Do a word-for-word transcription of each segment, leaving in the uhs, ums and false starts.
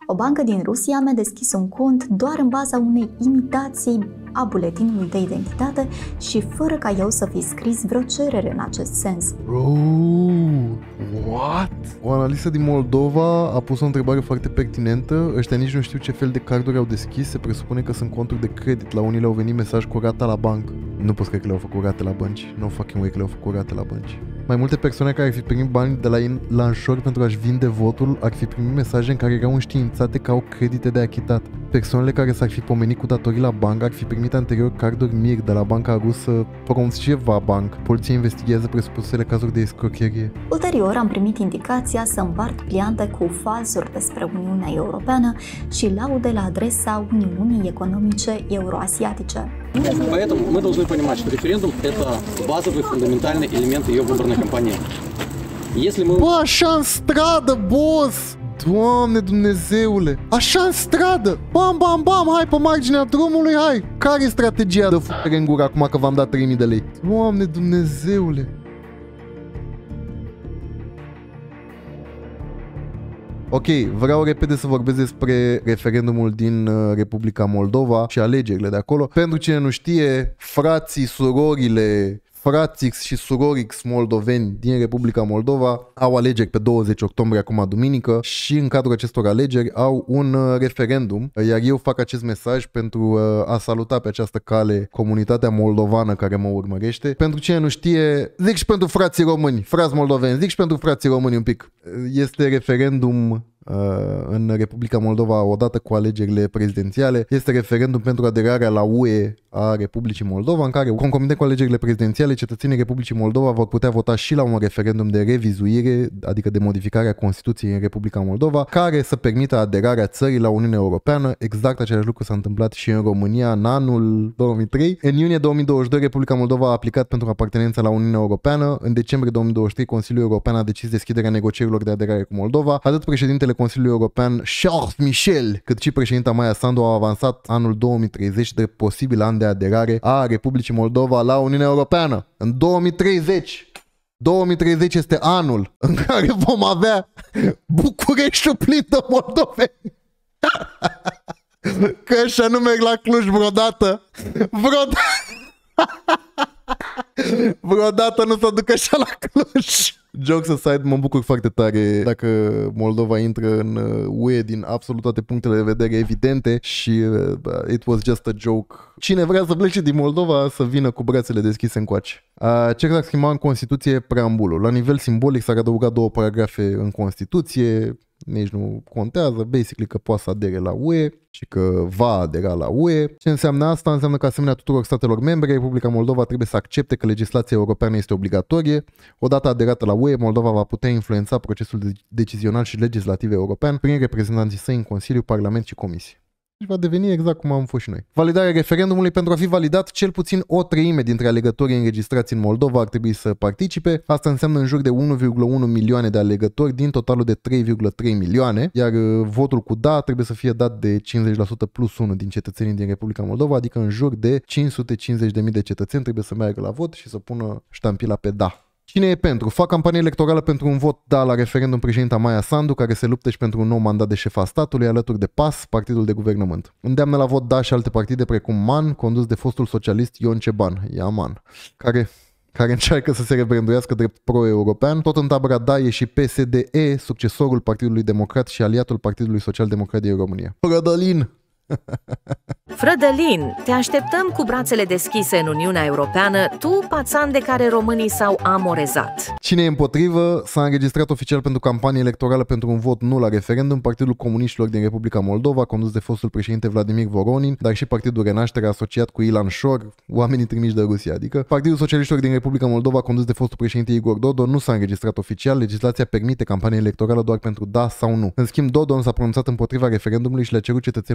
O bancă din Rusia mi-a deschis un cont doar în baza unei imitații a buletinului de identitate și fără ca eu să fi scris vreo cerere în acest sens. Bro, what? O analistă din Moldova a pus o întrebare foarte pertinentă. Ăștia nici nu știu ce fel de carduri au deschis. Se presupune că sunt conturi de credit. La unii le-au venit mesaj cu rata la bancă. Nu poți cred că le-au făcut rate la bănci. No fucking way că le-au făcut rate la bănci. Mai multe persoane care ar fi primit bani de la Lanșor pentru a-și vinde votul ar fi primit mesaje în care erau înștiințate că au credite de achitat. Persoanele care s-ar fi pomenit cu datorii la bancă ar fi primit anterior carduri M I R de la banca rusă Promsceva Bank. Poliția investigează presupusele cazuri de escrocherie. Ulterior am primit indicația să împart pliante cu falsuri despre Uniunea Europeană și laude la adresa Uniunii Economice Euroasiatice. Поэтому мы должны понимать, что референдум – это базовый, фундаментальный элемент ее выборной кампании. Если мы... Bă, așa în stradă, boss! Doamne Dumnezeule! Așa în stradă! Bam, bam, bam! Hai pe marginea drumului, hai! Care e strategia de futere în gură acum că v-am dat trei mii de lei? Doamne Dumnezeule! Ok, vreau repede să vorbesc despre referendumul din Republica Moldova și alegerile de acolo. Pentru cine nu știe, frații, surorile, frațix și surorix moldoveni din Republica Moldova au alegeri pe douăzeci octombrie, acum duminică, și în cadrul acestor alegeri au un referendum, iar eu fac acest mesaj pentru a saluta pe această cale comunitatea moldovană care mă urmărește. Pentru cine nu știe, zic și pentru frații români, frați moldoveni, zic și pentru frații români un pic. Este referendum în Republica Moldova odată cu alegerile prezidențiale. Este referendum pentru aderarea la U E a Republicii Moldova, în care, concomitent cu alegerile prezidențiale, cetățenii Republicii Moldova vor putea vota și la un referendum de revizuire, adică de modificare a Constituției în Republica Moldova, care să permită aderarea țării la Uniunea Europeană. Exact același lucru s-a întâmplat și în România în anul două mii trei. În iunie două mii douăzeci și doi, Republica Moldova a aplicat pentru apartenența la Uniunea Europeană. În decembrie două mii douăzeci și trei, Consiliul European a decis deschiderea negocierilor de aderare cu Moldova. Atât președintele Consiliului European Charles Michel, cât și președinta Maia Sandu au avansat anul două mii treizeci de posibil an de aderare a Republicii Moldova la Uniunea Europeană. În două mii treizeci, două mii treizeci este anul în care vom avea Bucureștiul plin de moldoveni. Că așa nu merg la Cluj vreodată. Vreodată. Vreodată nu se ducă așa la Cluj. Jokes aside, mă bucur foarte tare dacă Moldova intră în U E din absolut toate punctele de vedere evidente și uh, it was just a joke. Cine vrea să plece din Moldova să vină cu brațele deschise încoace. Uh, ce s-ar schimba în Constituție? Preambulul. La nivel simbolic s-ar adăuga două paragrafe în Constituție, nici nu contează, basically că poate să adere la U E și că va adera la U E. Ce înseamnă asta? Înseamnă că asemenea tuturor statelor membre, Republica Moldova trebuie să accepte că legislația europeană este obligatorie. Odată aderată la U E, Moldova va putea influența procesul decizional și legislativ european prin reprezentanții săi în Consiliu, Parlament și Comisie. Și va deveni exact cum am fost și noi. Validarea referendumului: pentru a fi validat, cel puțin o treime dintre alegătorii înregistrați în Moldova ar trebui să participe. Asta înseamnă în jur de unu virgulă unu milioane de alegători din totalul de trei virgulă trei milioane, iar votul cu da trebuie să fie dat de cincizeci la sută plus unu din cetățenii din Republica Moldova, adică în jur de cinci sute cincizeci de mii de cetățeni trebuie să meargă la vot și să pună ștampila pe da. Cine e pentru? Fac campanie electorală pentru un vot da la referendum președinta Maia Sandu, care se luptă și pentru un nou mandat de șef a statului, alături de P A S, partidul de guvernământ. Îndeamnă la vot da și alte partide precum M A N, condus de fostul socialist Ion Ceban, Iaman, care, care încearcă să se rebranduiască drept pro-european. Tot în tabăra da e și P S D E, succesorul Partidului Democrat și aliatul Partidului Social-Democrat din România. Rădălin! Frădălin, te așteptăm cu brațele deschise în Uniunea Europeană, tu, pațan de care românii s-au amorezat. Cine e împotrivă? S-a înregistrat oficial pentru campanie electorală pentru un vot nu la referendum Partidul Comuniștilor din Republica Moldova, condus de fostul președinte Vladimir Voronin, dar și Partidul Renaștere, asociat cu Ilan Șor, oamenii trimiși de Rusia, adică Partidul Socialiștilor din Republica Moldova, condus de fostul președinte Igor Dodon, nu s-a înregistrat oficial. Legislația permite campanie electorală doar pentru da sau nu. În schimb, Dodon s-a pronunțat împotriva referendumului și le-a cerut cetățenilor moldevi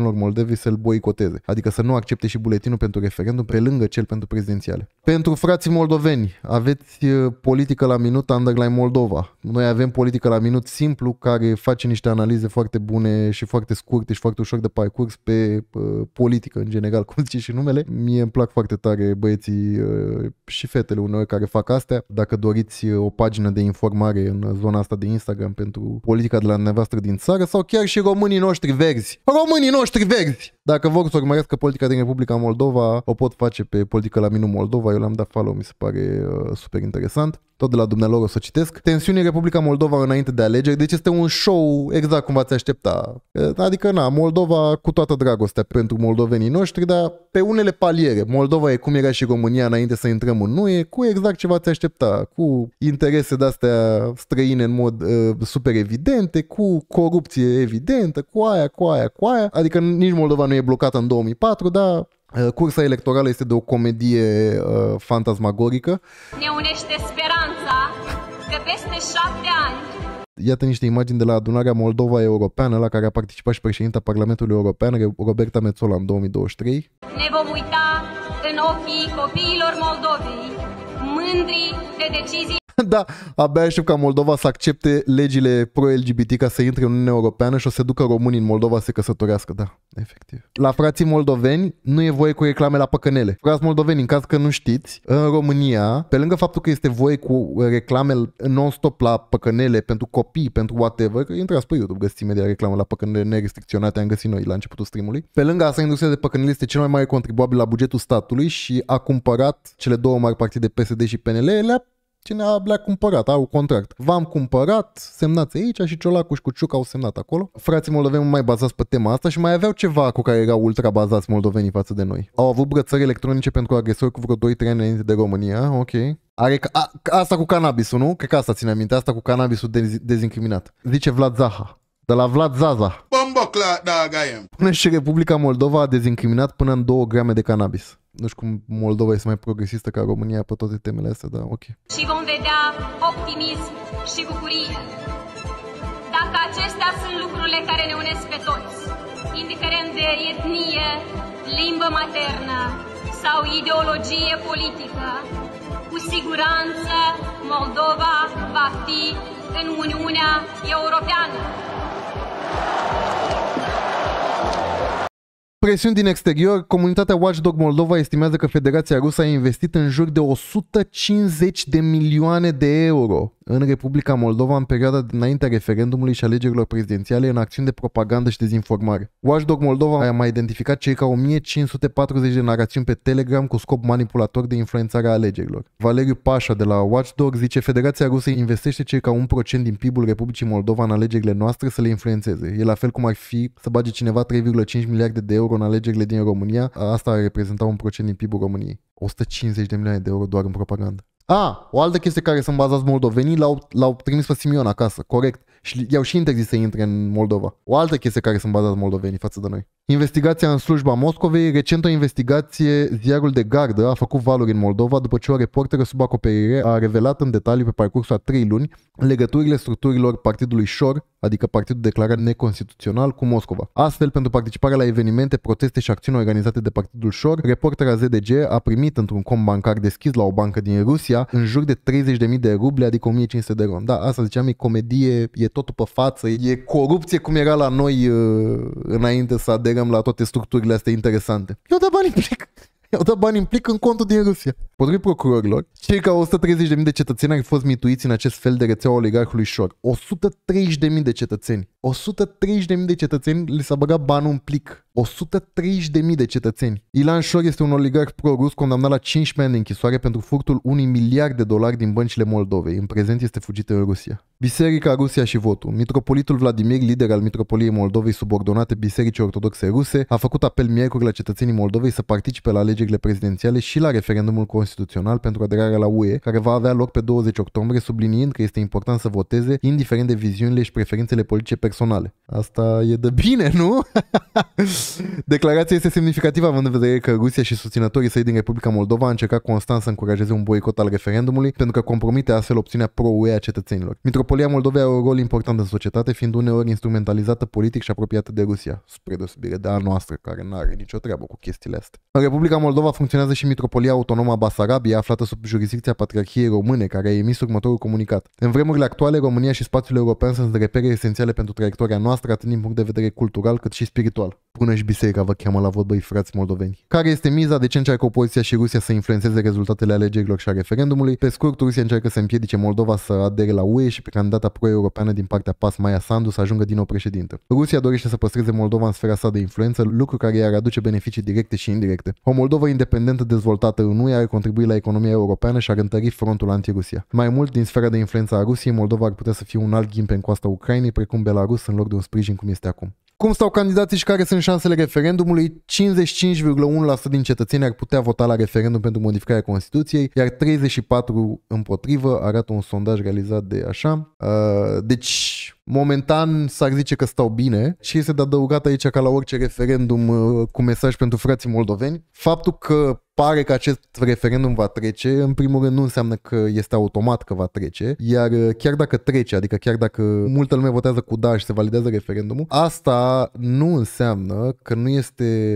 trebuie să-l boicoteze, adică să nu accepte și buletinul pentru referendum pe lângă cel pentru prezidențiale. Pentru frații moldoveni, aveți politică la minut underline Moldova. Noi avem politică la minut simplu care face niște analize foarte bune și foarte scurte și foarte ușor de parcurs pe uh, politică în general, cum zice și numele. Mie îmi plac foarte tare băieții uh, și fetele uneori care fac astea. Dacă doriți o pagină de informare în zona asta de Instagram pentru politica de la dumneavoastră din țară sau chiar și românii noștri verzi. Românii noștri verzi! Dacă vor să urmărească politica din Republica Moldova, o pot face pe Politică la Minut Moldova. Eu l-am dat follow, mi se pare uh, super interesant. Tot de la dumnealor o să citesc. Tensiuni în Republica Moldova înainte de alegeri, deci este un show exact cum v-ați aștepta. Adică, na, Moldova cu toată dragostea pentru moldovenii noștri, dar pe unele paliere. Moldova e cum era și România înainte să intrăm în U E, cu exact ce v-ați aștepta, cu interese de-astea străine în mod uh, super evidente, cu corupție evidentă, cu aia, cu aia, cu aia. Adică nici Moldova nu e blocată în două mii patru, dar cursa electorală este de o comedie uh, fantasmagorică. Ne unește speranța că peste șapte ani... Iată niște imagini de la adunarea Moldova Europeană, la care a participat și președinta Parlamentului European, Roberta Metsola, în două mii douăzeci și trei. Ne vom uita în ochii copiilor Moldovei, mândri de decizii. Da, abia aștept ca Moldova să accepte legile pro-L G B T ca să intre în Uniunea Europeană și o să ducă românii în Moldova să se căsătorească, da, efectiv. La frații moldoveni nu e voie cu reclame la păcănele. Frați moldoveni, în caz că nu știți, în România, pe lângă faptul că este voie cu reclame non-stop la păcănele pentru copii, pentru whatever, că intrați pe YouTube, găsiți imediat reclame la păcănele nerestricționate, am găsit noi la începutul streamului. Pe lângă asta, industria de păcănele este cel mai mare contribuabil la bugetul statului și a cumpărat cele două mari partide P S D și P N L, le-a Cine le-a cumpărat, au contract. V-am cumpărat, semnați aici și Ciolacu și Cuciuc au semnat acolo. Frații moldoveni mai bazați pe tema asta și mai aveau ceva cu care erau ultra bazați moldovenii față de noi. Au avut brățări electronice pentru agresori cu vreo doi trei ani înainte de România, ok. Are a, asta cu cannabisul, nu? Cred că asta ține minte, asta cu cannabisul dez, dezincriminat. Zice Vlad Zaha. De la Vlad Zaza. Până și Republica Moldova a dezincriminat până în două grame de cannabis. Nu știu cum Moldova este mai progresistă ca România pe toate temele astea, dar ok. Și vom vedea optimism și bucurie. Dacă acestea sunt lucrurile care ne unesc pe toți, indiferent de etnie, limbă maternă sau ideologie politică, cu siguranță Moldova va fi în Uniunea Europeană. Presiuni din exterior, comunitatea Watchdog Moldova estimează că Federația Rusă a investit în jur de o sută cincizeci de milioane de euro în Republica Moldova în perioada dinaintea referendumului și alegerilor prezidențiale în acțiuni de propagandă și dezinformare. Watchdog Moldova a mai identificat circa o mie cinci sute patruzeci de narațiuni pe Telegram cu scop manipulator de influențare a alegerilor. Valeriu Pașa de la Watchdog zice: Federația Rusă investește circa un procent din P I B-ul Republicii Moldova în alegerile noastre să le influențeze. E la fel cum ar fi să bage cineva trei virgulă cinci miliarde de euro în alegerile din România, asta ar reprezenta un procent din P I B-ul României. o sută cincizeci de milioane de euro doar în propagandă. A, o altă chestie care sunt bazați moldovenii l-au, l-au trimis pe Simion acasă, corect. Și i-au și interzis să intre în Moldova. O altă chestie care sunt bazați moldovenii față de noi. Investigația în slujba Moscovei. Recent o investigație, ziarul de gardă a făcut valuri în Moldova după ce o reporteră sub acoperire a revelat în detaliu pe parcursul a trei luni legăturile structurilor partidului Șor, adică partidul declarat neconstituțional, cu Moscova. Astfel, pentru participarea la evenimente, proteste și acțiuni organizate de partidul Șor, reportera Z D G a primit într-un cont bancar deschis la o bancă din Rusia în jur de treizeci de mii de ruble, adică o mie cinci sute de ron. Da, asta ziceam, e comedie, e totul pe față, e corupție cum era la noi uh, înainte să aderăm la toate structurile astea interesante. Eu dau bani în plic. Eu dau bani în plic în contul din Rusia. Potrivit procurorilor, circa o sută treizeci de mii de cetățeni au fost mituiți în acest fel de rețeaua oligarhului Șor. o sută treizeci de mii de cetățeni. o sută treizeci de mii de cetățeni li s-a băgat banul în plic. o sută treizeci de mii de cetățeni. Ilan Șor este un oligarh pro-rus condamnat la cincisprezece ani de închisoare pentru furtul unui miliard de dolari din băncile Moldovei. În prezent este fugit în Rusia. Biserica, Rusia și votul. Mitropolitul Vladimir, lider al Mitropoliei Moldovei subordonate Bisericii Ortodoxe Ruse, a făcut apel miercuri la cetățenii Moldovei să participe la alegerile prezidențiale și la referendumul constituțional pentru aderarea la U E, care va avea loc pe douăzeci octombrie, subliniind că este important să voteze, indiferent de viziunile și preferințele politice personale. Asta e de bine, nu? Declarația este semnificativă având în vedere că Rusia și susținătorii săi din Republica Moldova a încercat constant să încurajeze un boicot al referendumului pentru că compromite astfel opțiunea pro-U E a cetățenilor. Mitropolia Moldovei are un rol important în societate, fiind uneori instrumentalizată politic și apropiată de Rusia, spre deosebire de a noastră, care nu are nicio treabă cu chestiile astea. În Republica Moldova funcționează și Mitropolia Autonomă a Basarabia, aflată sub jurisdicția Patriarhiei Române, care a emis următorul comunicat. În vremurile actuale, România și spațiul european sunt repere esențiale pentru traiectoria noastră, atât din punct de vedere cultural cât și spiritual. Până și biserica vă cheamă la vot, băi frați moldoveni. Care este miza? De ce încearcă opoziția și Rusia să influențeze rezultatele alegerilor și a referendumului? Pe scurt, Rusia încearcă să împiedice Moldova să adere la U E și pe candidata pro-europeană din partea P A S, Maia Sandu, să ajungă din nou președintă. Rusia dorește să păstreze Moldova în sfera sa de influență, lucru care i-ar aduce beneficii directe și indirecte. O Moldova independentă dezvoltată în U E ar contribui la economia europeană și ar întări frontul anti-Rusia. Mai mult, din sfera de influență a Rusiei, Moldova ar putea să fie un alt ghimpe în coasta Ucrainei, precum Belarus, în loc de un sprijin cum este acum. Cum stau candidații și care sunt șansele referendumului? cincizeci și cinci virgulă unu la sută din cetățeni ar putea vota la referendum pentru modificarea Constituției, iar treizeci și patru la sută împotrivă, arată un sondaj realizat de așa. Deci, momentan s-ar zice că stau bine și este de adăugat aici, ca la orice referendum cu mesaj pentru frații moldoveni, faptul că pare că acest referendum va trece, în primul rând nu înseamnă că este automat că va trece, iar chiar dacă trece, adică chiar dacă multă lume votează cu da și se validează referendumul, asta nu înseamnă că nu este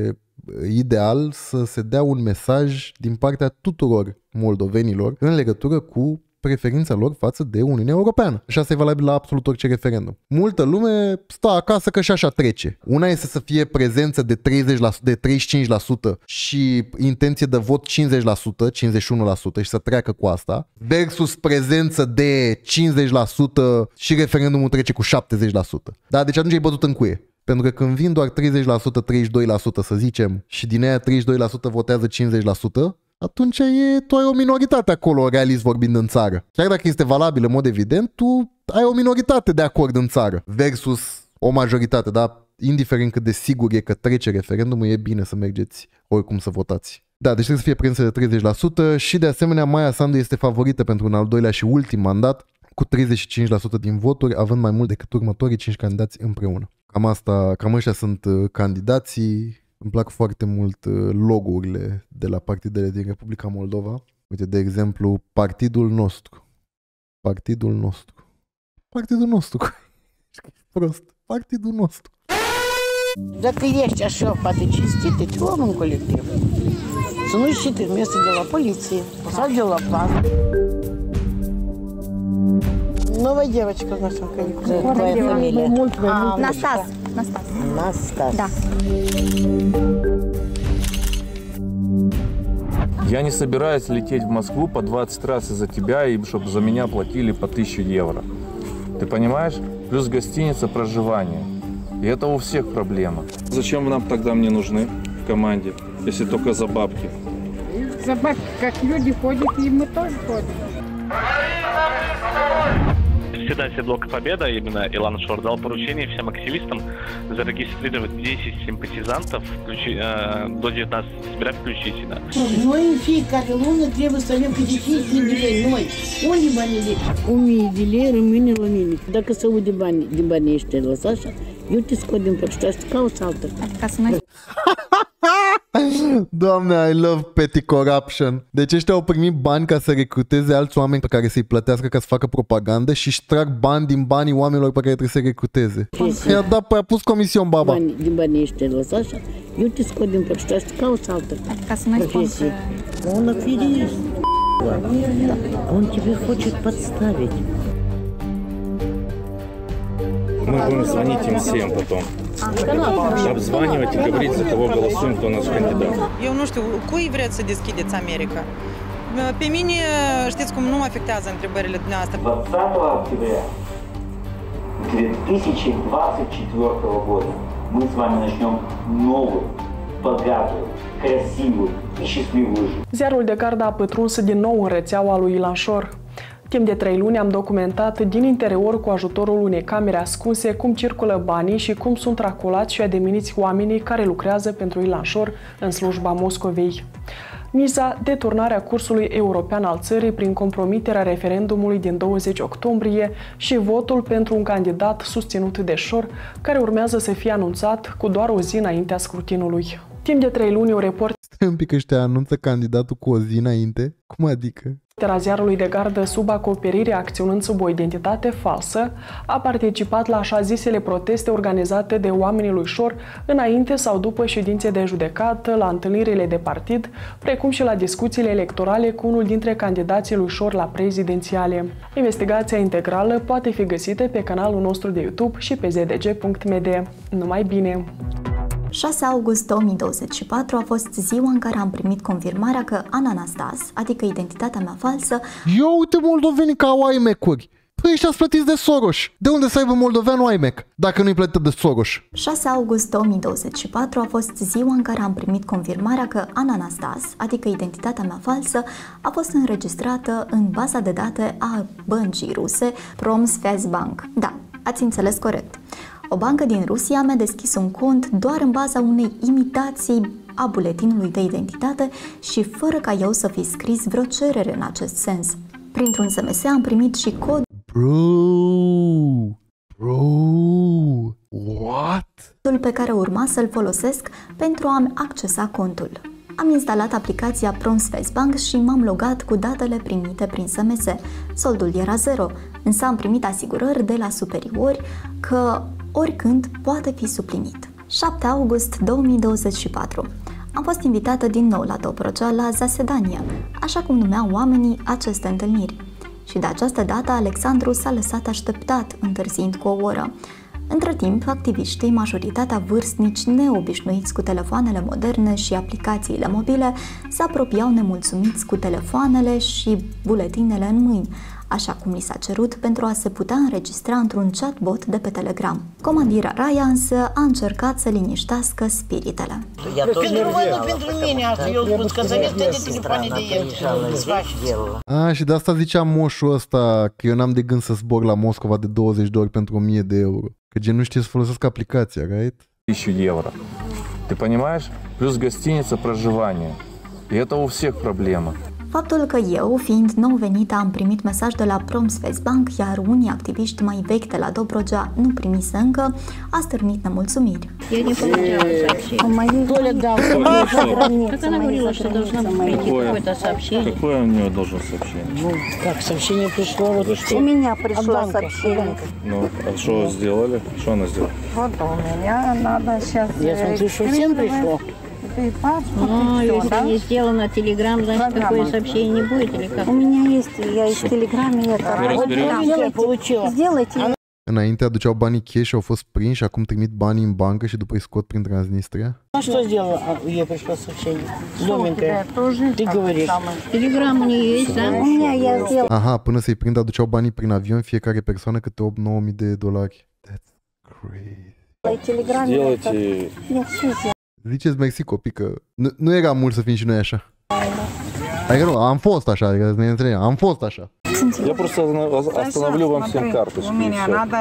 ideal să se dea un mesaj din partea tuturor moldovenilor în legătură cu preferința lor față de Uniunea Europeană. Și asta e valabil la absolut orice referendum. Multă lume stă acasă că și așa trece. Una este să fie prezență de treizeci la sută, de treizeci și cinci la sută și intenție de vot cincizeci la sută, cincizeci și unu la sută și să treacă cu asta, versus prezență de cincizeci la sută și referendumul trece cu șaptezeci la sută. Da, deci atunci ai bătut în cuie. Pentru că când vin doar treizeci la sută, treizeci și doi la sută să zicem și din aia treizeci și doi la sută votează cincizeci la sută, atunci e, tu ai o minoritate acolo, realist vorbind, în țară. Chiar dacă este valabil în mod evident, tu ai o minoritate de acord în țară versus o majoritate, dar indiferent cât de sigur e că trece referendumul, e bine să mergeți oricum să votați. Da, deci trebuie să fie prezență de treizeci la sută și de asemenea Maia Sandu este favorită pentru un al doilea și ultim mandat cu treizeci și cinci la sută din voturi, având mai mult decât următorii cinci candidați împreună. Cam asta, cam ăștia sunt candidații. Îmi plac foarte mult logo-urile de la partidele din Republica Moldova. Uite, de exemplu, Partidul Nostru. Partidul Nostru. Partidul Nostru. Prost. Partidul Nostru. Dacă ești așa, poate cinstite, te luăm în colectiv. Să nu ieși trimise de la poliție sau de la P A S. Новая девочка в нашем коллективе. Твоя фамилия? А, Настас. Настас. Настас. Да. Я не собираюсь лететь в Москву по двадцать раз из-за тебя, и чтобы за меня платили по тысяче евро. Ты понимаешь? Плюс гостиница, проживание. И это у всех проблема. Зачем вы нам тогда мне нужны в команде, если только за бабки? За бабки, как люди ходят, и мы тоже ходим. Председатель Блока Победа, именно Илан Шор, дал поручение всем активистам зарегистрировать десять симпатизантов включи, э, до девятнадцати сентября включительно. Noi în fiecare lună trebuie să avem câte cinci mii de lei. Noi, unde banii de? o mie de lei rămâne la mine. Dacă se aude bani, de banii ăștia lăsa așa, eu te scot din părția și cauți altă. Ca să noi... Doamne, I love petty corruption. Deci ăștia au primit bani ca să recruteze alți oameni pe care să-i plătească ca să facă propagandă și își trag bani din banii oamenilor pe care trebuie să-i recruteze. I-a dat, păi a pus comision, baba. Bani, din banii ăștia lăsa așa, eu te scot din părția și cauți altă. Ca să noi spun că... Он аферист. Он тебя хочет подставить. Мы будем звонить им всем потом. Обзванивать и говорить, за кого голосуем, кто наш кандидат. Eu nu știu, cui vreți să deschideți America? Pe mine, știți cum, nu mă afectează întrebările dumneavoastră. двадцатого октября две тысячи двадцать четвёртого года мы с вами начнем новую, богатую, красивую и счастливую жизнь. Ziarul de gardă a pătruns din nou în rețeaua lui Ilan Șor. Timp de trei luni am documentat din interior cu ajutorul unei camere ascunse cum circulă banii și cum sunt traculați și ademiniți oamenii care lucrează pentru Ilan Șor în slujba Moscovei. miza deturnarea cursului european al țării prin compromiterea referendumului din douăzeci octombrie și votul pentru un candidat susținut de Șor, care urmează să fie anunțat cu doar o zi înaintea scrutinului. Timp de trei luni, o reporter Stai un pic, ăștia anunță candidatul cu o zi înainte? Cum adică? a ziarului de gardă sub acoperire, acționând sub o identitate falsă, a participat la așa zisele proteste organizate de oamenii lui Șor înainte sau după ședințe de judecată, la întâlnirile de partid, precum și la discuțiile electorale cu unul dintre candidații lui Șor la prezidențiale. Investigația integrală poate fi găsită pe canalul nostru de YouTube și pe z d g punct m d. Numai bine! șase august două mii douăzeci și patru a fost ziua în care am primit confirmarea că Ana Anastas, adică identitatea mea falsă... Eu uite moldovenii că au I M E C-uri. Păi ăștia sunt plătiți de Soros. De unde să aibă moldoveanul I M E C, dacă nu-i plătită de Soros? șase august două mii douăzeci și patru a fost ziua în care am primit confirmarea că Ana Anastas, adică identitatea mea falsă, a fost înregistrată în baza de date a băncii ruse Pромсвязьбанк. Da, ați înțeles corect. O bancă din Rusia mi-a deschis un cont doar în baza unei imitații a buletinului de identitate și fără ca eu să fi scris vreo cerere în acest sens. Printr-un S M S am primit și cod Bro, bro, what? pe care urma să-l folosesc pentru a-mi accesa contul. Am instalat aplicația Pромсвязьбанк și m-am logat cu datele primite prin S M S. Soldul era zero, însă am primit asigurări de la superiori că oricând poate fi suplinit. șapte august două mii douăzeci și patru. Am fost invitată din nou la Dobrogea la Zasedania, așa cum numeau oamenii aceste întâlniri. Și de această dată Alexandru s-a lăsat așteptat, întârziind cu o oră. Între timp, activiștii, majoritatea vârstnici neobișnuiți cu telefoanele moderne și aplicațiile mobile, se apropiau nemulțumiți cu telefoanele și buletinele în mâini, așa cum li s-a cerut pentru a se putea înregistra într-un chatbot de pe Telegram. Comandira Raia însă a încercat să liniștească spiritele. Pentru voi, nu pentru mine asta, eu spun că să aveți toate telefoane de el. A, și de asta zicea moșul ăsta că eu n-am de gând să zbor la Moscova de douăzeci de ori pentru o mie de euro. Că gen nu știe să folosesc aplicația, right? тысячу евро. Ты понимаешь? Плюс гостиница, проживание. И это у всех проблема. Faptul că eu, fiind nou venită, am primit mesaj de la Pромсвязьбанк, iar unii activiști mai vechi de la Dobrogea nu primise încă, a stârnit nemulțumiri. Я не получала сообщение. Толя дал. Как она говорила, что должна прийти какое-то сообщение? Какое у нее должно сообщение? Ну, как сообщение пришло? Вот у меня пришло сообщение. Ну, а что сделали? Что она сделала? Вот у меня надо сейчас... Я смотрю, что всем пришло. Ну, если не сделано Telegram, значит, такое сообщение не будет или как? У меня есть, я из Telegram, это... Получила. Сделайте. Înainte aduceau banii cash și au fost prinși, acum trimit banii în bancă și după îi scot prin Transnistria? А что сделала? Ей пришло сообщение. Новенькое. Ты говоришь. Telegram у нее есть, да? У меня я сделала. Aha, până să-i prind aduceau banii prin avion fiecare persoană câte opt-nouă mii de dolari. That's crazy. Сделайте... Ziceți mersi copii că nu, nu era mult să fim și noi așa. Adică nu, am fost așa, adică ne înțelegem, am fost așa. Я просто остановлю вам всем карточки. У меня надо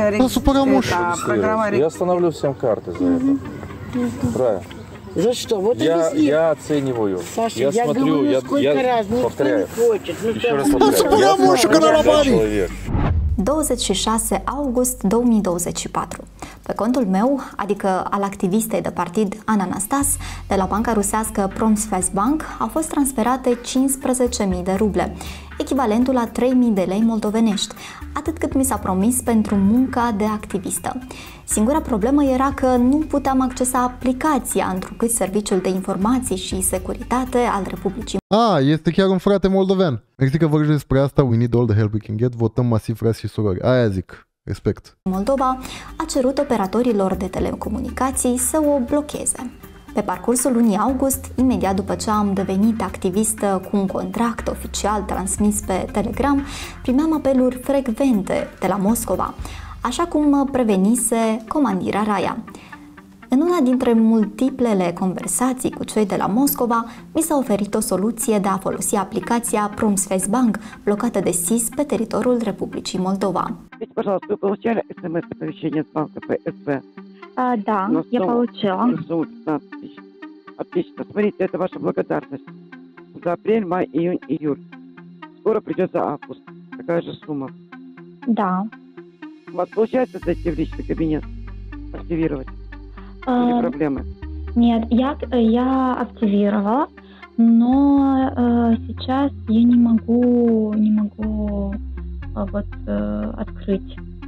Я остановлю всем карты за это. Правильно. За что? Вот я, я оцениваю. Саша, я, я смотрю, говорю, я, сколько я раз, повторяю. никто не хочет. Ну, Еще раз повторяю. Я смотрю, я человек. douăzeci și șase august două mii douăzeci și patru. Pe contul meu, adică al activistei de partid Ana Anastas, de la banca rusească Pромсвязьбанк, au fost transferate cincisprezece mii de ruble, echivalentul la trei mii de lei moldovenești, atât cât mi s-a promis pentru munca de activistă. Singura problemă era că nu puteam accesa aplicația, întrucât Serviciul de Informații și Securitate al Republicii. Ah, este chiar un frate moldovean. Mersi că vorbești despre asta, we need all the help we can get, votăm masiv frați și surori. Aia zic, respect. Moldova a cerut operatorilor de telecomunicații să o blocheze. Pe parcursul lunii august, imediat după ce am devenit activistă cu un contract oficial transmis pe Telegram, primeam apeluri frecvente de la Moscova, așa cum mă prevenise comandira Raia. În una dintre multiplele conversații cu cei de la Moscova, mi s-a oferit o soluție de a folosi aplicația Pромсвязьбанк, blocată de S I S pe teritoriul Republicii Moldova. Скажите, пожалуйста, вы получали смс-оповещение с банка П С Б? А, да, я получила. На сумму пятнадцать тысяч. Отлично. Смотрите, это ваша благодарность. за апрель, май, июнь, июль. Скоро придется август. Такая же сумма. Да. У вас получается зайти в личный кабинет, активировать? А, Или проблемы? Нет, я, я активировала, но э, сейчас я не могу, не могу э, вот э, открыть.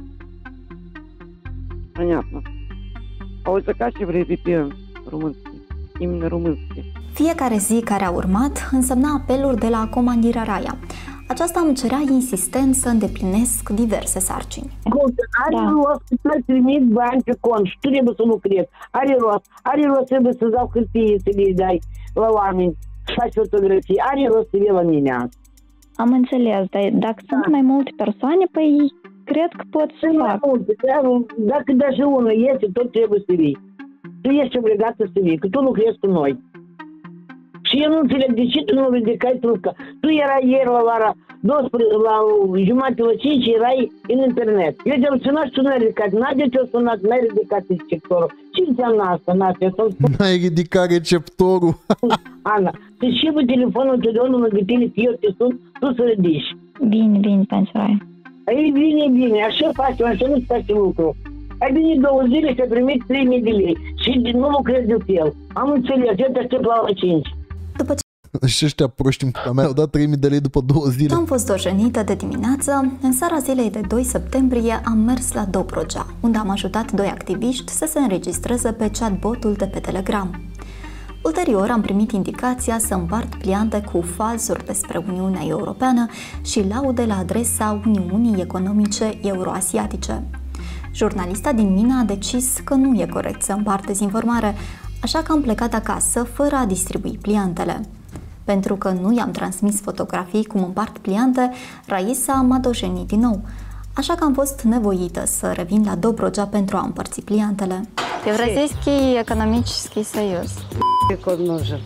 Понятно. А вы заканчивали ви пи эн румынский? Именно румынский? Fiecare zi care a urmat însemna apeluri de la Comandira Raia. Aceasta îmi cerea insistent să îndeplinesc diverse sarcini. Are rost să trimit bani pe cont și tu trebuie să lucrezi. Are rost. Are rost trebuie să dau hârtie să le dai la oameni și faci fotografii. Are rost să vii la mine azi. Am înțeles, dar dacă da. sunt mai multe persoane, păi cred că pot să fac. Dacă даже unul este, tot trebuie să vii. Tu ești obligată să vii, că tu lucrezi cu noi. Și eu nu înțeleg de ce tu nu ridicai trupca. Tu erai ieri la ora douăsprezece, la jumătate la cinci, erai în internet. Eu te-am sunat și tu n-ai ridicat. Nadia te-a sunat, n-ai ridicat receptorul. Ce înseamnă asta, Nadia? N-ai ridicat receptorul. Ana, te și pe telefonul totdeauna mă gâtile că eu te sun, tu să ridici. Bine, bine, pentru Raia. Ei, bine, bine, așa facem, așa nu-ți face lucru. Ai venit două zile și ai primit trei mii de lei și nu lucrezi de fel. Am înțeles, eu te aștept la cinci. După ce și ăștia proști în putea mea au dat trei mii de lei după două zile. am fost dojenită de dimineață, în seara zilei de doi septembrie am mers la Dobrogea, unde am ajutat doi activiști să se înregistreze pe chatbotul de pe Telegram. Ulterior am primit indicația să împart pliante cu falsuri despre Uniunea Europeană și laude la adresa Uniunii Economice Euroasiatice. Jurnalista din mine a decis că nu e corect să împart dezinformare, așa că am plecat acasă fără a distribui pliantele. Pentru că nu i-am transmis fotografii cum împart pliante, Raisa m-a dojenit din nou, așa că am fost nevoită să revin la Dobrogea pentru a împărți pliantele. Евразийский экономический союз. Код нужен.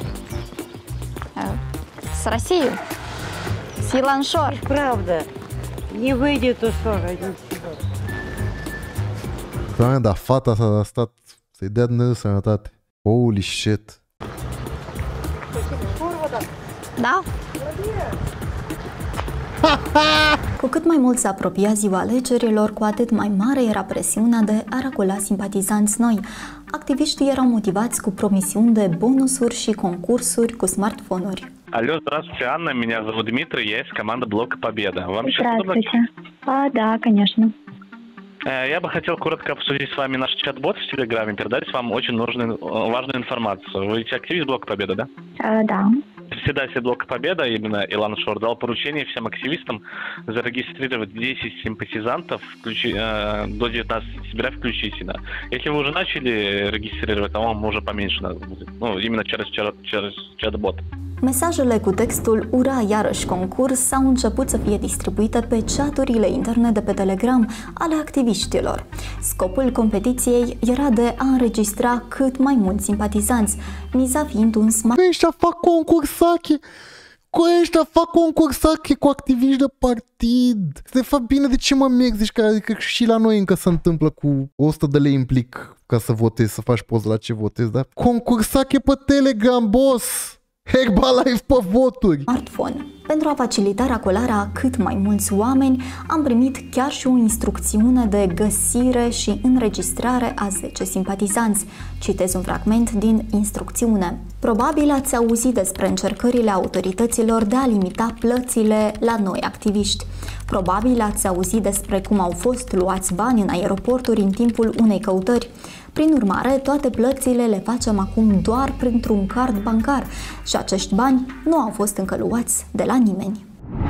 С Россией? С Еланшор. Правда. Не выйдет ушор. Doamne, dar fata s-a stat să-i dea Dumnezeu sănătate. Holy shit. Da? Cu cât mai mult se apropia ziua alegerilor, cu atât mai mare era presiunea de a racula simpatizanți noi. Activiștii erau motivați cu promisiuni de bonusuri și concursuri cu smartphone-uri. Алло, здравствуйте, Анна, меня зовут Дмитрий, я из команды Блока Победа. Вам сейчас Здравствуйте. А, да, конечно. Я бы хотел коротко обсудить с вами наш чат-бот в Телеграме, передать вам очень нужную, важную информацию. Вы ведь активист Блока Победа, да? А, да. Председатель Блока Победа, именно Илан Шор, дал поручение всем активистам зарегистрировать десять симпатизантов включи, э, до девятнадцатого сентября включительно. Если вы уже начали регистрировать, то вам уже поменьше надо будет. Ну, именно через, через чат-бот. Mesajele cu textul "Ura, iarăși concurs" au început să fie distribuite pe chaturile interne de pe Telegram ale activiștilor. Scopul competiției era de a înregistra cât mai mulți simpatizanți, miza fiind un smart... Cu ăștia fac concursache! Cu ăștia fac concursache cu activiști de partid! De fapt, bine, de ce mă merg? Zici că adică și la noi încă se întâmplă cu o sută de lei implic ca să votezi, să faci post la ce votezi, da? Concursache pe Telegram, boss! Herbalife pe voturi! Smartphone. Pentru a facilita racolarea cât mai mulți oameni, am primit chiar și o instrucțiune de găsire și înregistrare a zece simpatizanți. Citez un fragment din instrucțiune. Probabil ați auzit despre încercările autorităților de a limita plățile la noi activiști. Probabil ați auzit despre cum au fost luați bani în aeroporturi în timpul unei căutări. Prin urmare, toate plățile le facem acum doar printr-un card bancar și acești bani nu au fost încă luați de la nimeni.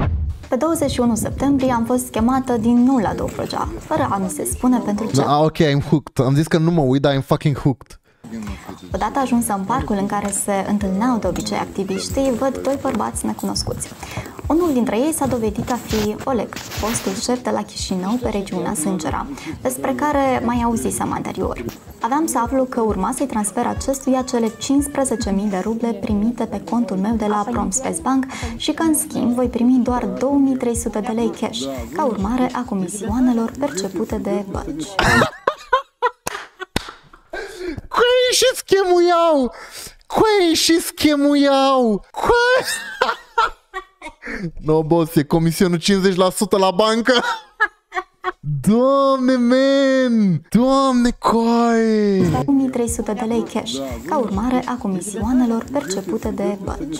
Pe douăzeci și unu septembrie am fost chemată din nou la Dobrogea, fără a mi se spune pentru ce. Ah, ok, I'm hooked. Am zis că nu mă uit, dar I'm fucking hooked. Odată ajunsă în parcul în care se întâlneau de obicei activiștii, văd doi bărbați necunoscuți. Unul dintre ei s-a dovedit a fi Oleg, fostul șef de la Chișinău pe regiunea Sângera, despre care mai auzisem anterior. Aveam să aflu că urma să-i transfer acestuia cele cincisprezece mii de ruble primite pe contul meu de la Pромсвязьбанк și că, în schimb, voi primi doar două mii trei sute de lei cash, ca urmare a comisioanelor percepute de bănci. Cui și schemuiau! Cui și schemuiau! Cui... No, boss, e comisionul cincizeci la sută la bancă. Doamne, man! Doamne, coaie! o mie trei sute de lei cash, ca urmare a comisioanelor percepute de bănci.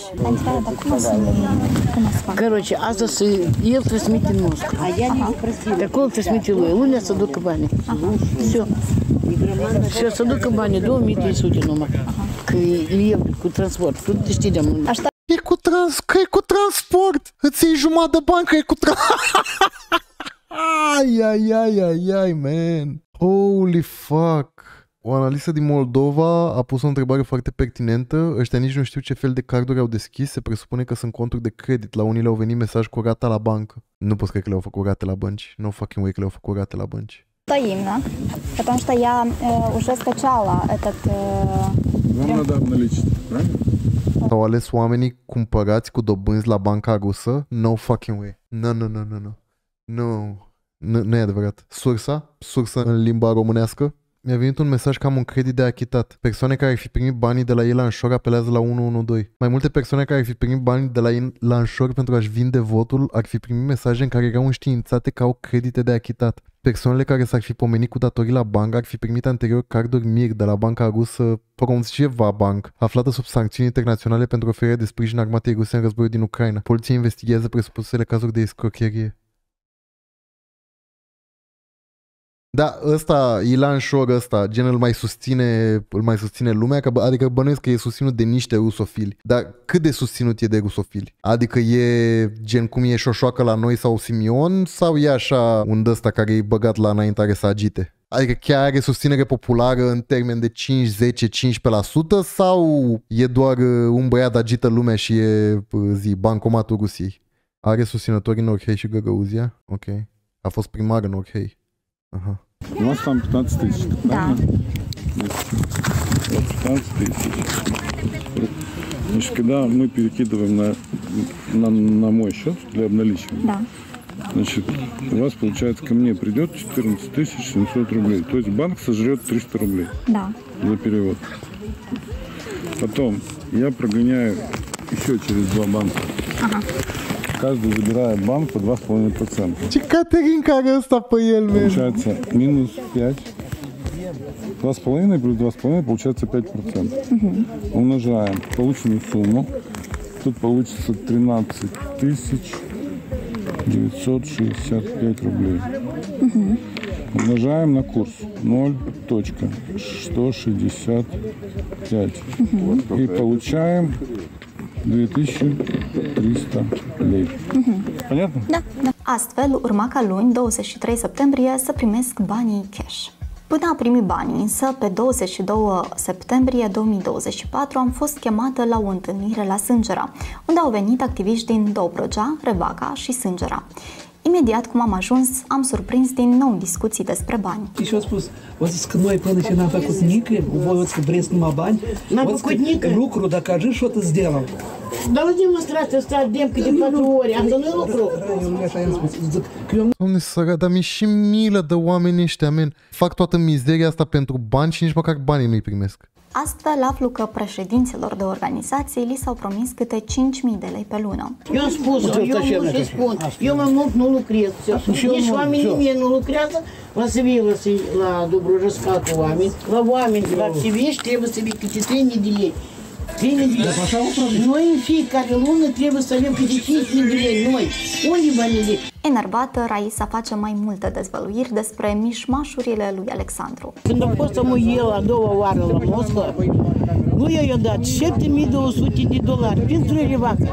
Короче, asta se, el transmite în Moscova. De acolo transmite lui. Lunea să ducă bani. Все. Și să ducă bani, două mii trei sute numai. Că e cu transport. Tu te știi de mult. E cu trans, că e cu transport! Îți iei jumătate de bani că e cu transport! Ai, ai, ai, ai, ai, man! Holy fuck! O analistă din Moldova a pus o întrebare foarte pertinentă. Ăștia nici nu știu ce fel de carduri au deschis. Se presupune că sunt conturi de credit. La unii le-au venit mesaj cu rata la bancă. Nu poți cred că le-au făcut rate la bănci. No fucking way că le-au făcut rate la бănci. Взаимно, потому что я э, уже скачала этот... Э, Вам надо обналичить, правильно? S-au ales oamenii cumpărați cu dobânzi la banca rusă? No fucking way. No, no, no, no, no. Nu, nu, nu e adevărat. Sursa? Sursa în limba românească? Mi-a venit un mesaj că am un credit de achitat. Persoane care ar fi primit banii de la ei la înșor apelează la unu unu doi. Mai multe persoane care ar fi primit banii de la ei la înșor pentru a-și vinde votul ar fi primit mesaje în care erau înștiințate că au credite de achitat. Persoanele care s-ar fi pomenit cu datorii la bancă ar fi primit anterior carduri M I R de la banca rusă Promsjeva Bank, aflată sub sancțiuni internaționale pentru oferirea de sprijin armatei ruse în războiul din Ucraina. Poliția investigează presupusele cazuri de escrocherie. Da, ăsta, Ilan Șor ăsta, gen îl mai susține, îl mai susține lumea, că, adică bănuiesc că e susținut de niște rusofili. Dar cât de susținut e de rusofili? Adică e gen cum e Șoșoacă la noi sau Simion, sau e așa un ăsta care e băgat la înaintare să agite? Adică chiar are susținere populară în termen de cinci, zece, cincisprezece la sută sau e doar un băiat agită lumea și e, zi, bancomatul Rusiei? Are susținători în Orhei și Găgăuzia? Ok. A fost primar în Orhei. Ага. У вас там пятнадцать тысяч, да. пятнадцать тысяч. Значит, когда мы перекидываем на, на, на мой счет для обналичивания, да. Значит, у вас, получается, ко мне придет четырнадцать тысяч семьсот рублей. То есть банк сожрет триста рублей да. за перевод. Потом я прогоняю еще через два банка. Ага. Каждый забирает банк по два с половиной процента. Ce Caterin are ăsta pe el, man? Получается минус пять. два с половиной плюс два с половиной получается пять процентов. Угу. Умножаем полученную сумму. Тут получится тринадцать тысяч девятьсот шестьдесят пять рублей. Угу. Умножаем на курс ноль точка сто шестьдесят пять. Угу. И получаем două mii trei sute lei. Uh-huh. Понятно? Da, da. Astfel, urma ca luni, douăzeci și trei septembrie, să primesc banii cash. Până a primi banii, însă, pe douăzeci și doi septembrie două mii douăzeci și patru am fost chemată la o întâlnire la Sângera, unde au venit activiști din Dobrogea, Revaca și Sângera. Imediat cum am ajuns, am surprins din nou discuții despre bani. Еще раз спус, вот с кной паныч на факут никы, вот с брест на бань, вот с lucru докажи, что ты сделал. Dă-l demonstrație, stai demcă de patru ori, asta nu e lucru. Doamne sărat, dar mi-e și milă de oamenii ăștia, men. Fac toată mizeria asta pentru bani și nici măcar banii nu-i primesc. Astfel aflu că președinților de organizații li s-au promis câte cinci mii de lei pe lună. Eu am spus, eu nu și spun, eu mai mult nu lucrez. Nici oamenii mie nu lucrează, la să vii la Dobrogea scatul oameni, la oameni, la activiști trebuie să vii câte trei mii de lei. trei mii de lei. Noi în fiecare lună trebuie să avem câte cinci mii de lei, noi. Unde banii lei? Enervată, Raisa face mai multe dezvăluiri despre mișmașurile lui Alexandru. Când a fost să mă el a doua oară la Moscova, lui i-a dat șapte mii două sute de dolari pentru Revaca.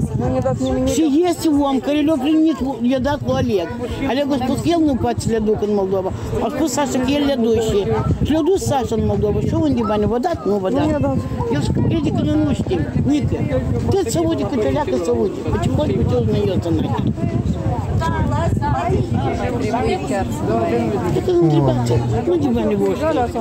Și este om care le-a primit, i-a dat lui Oleg. Oleg a spus că el nu poate să le ducă în Moldova. A spus Sasha că el le duce. Și le-a dus Sasha în Moldova. Și unde banii v-a dat? Nu v-a dat. El crede că noi nu știm. Nică. Cât să aude, cât o leacă să aude. Почему хоть бы тебя узнается нахер? Это întrebați, nu de banii voștri.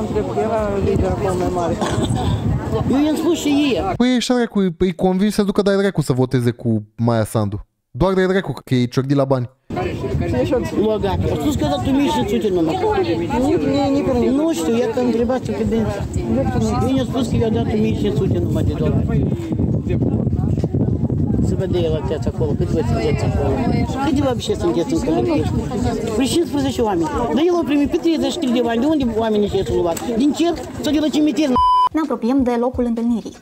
Eu i-am spus și ei. Păi ești dracu, îi convins să ducă de dracu să voteze cu Maia Sandu. Doar de dracu, că e ciordi la bani. Logat. A spus că a dat o mie și sute numai. Nu știu, ia că întrebați pe dânsa. Eu i-am spus că i-a dat o mie și sute numai de dolari. să vă dea la teață acolo, cât vă sunteți acolo? Cât de вообще sunteți în colectiv? Vreo cincisprezece oameni. Dar el a primit pe treizeci de ani. De unde oamenii ăștia s-au luat? Din cer sau de la cimitir? Ne apropiem de locul întâlnirii.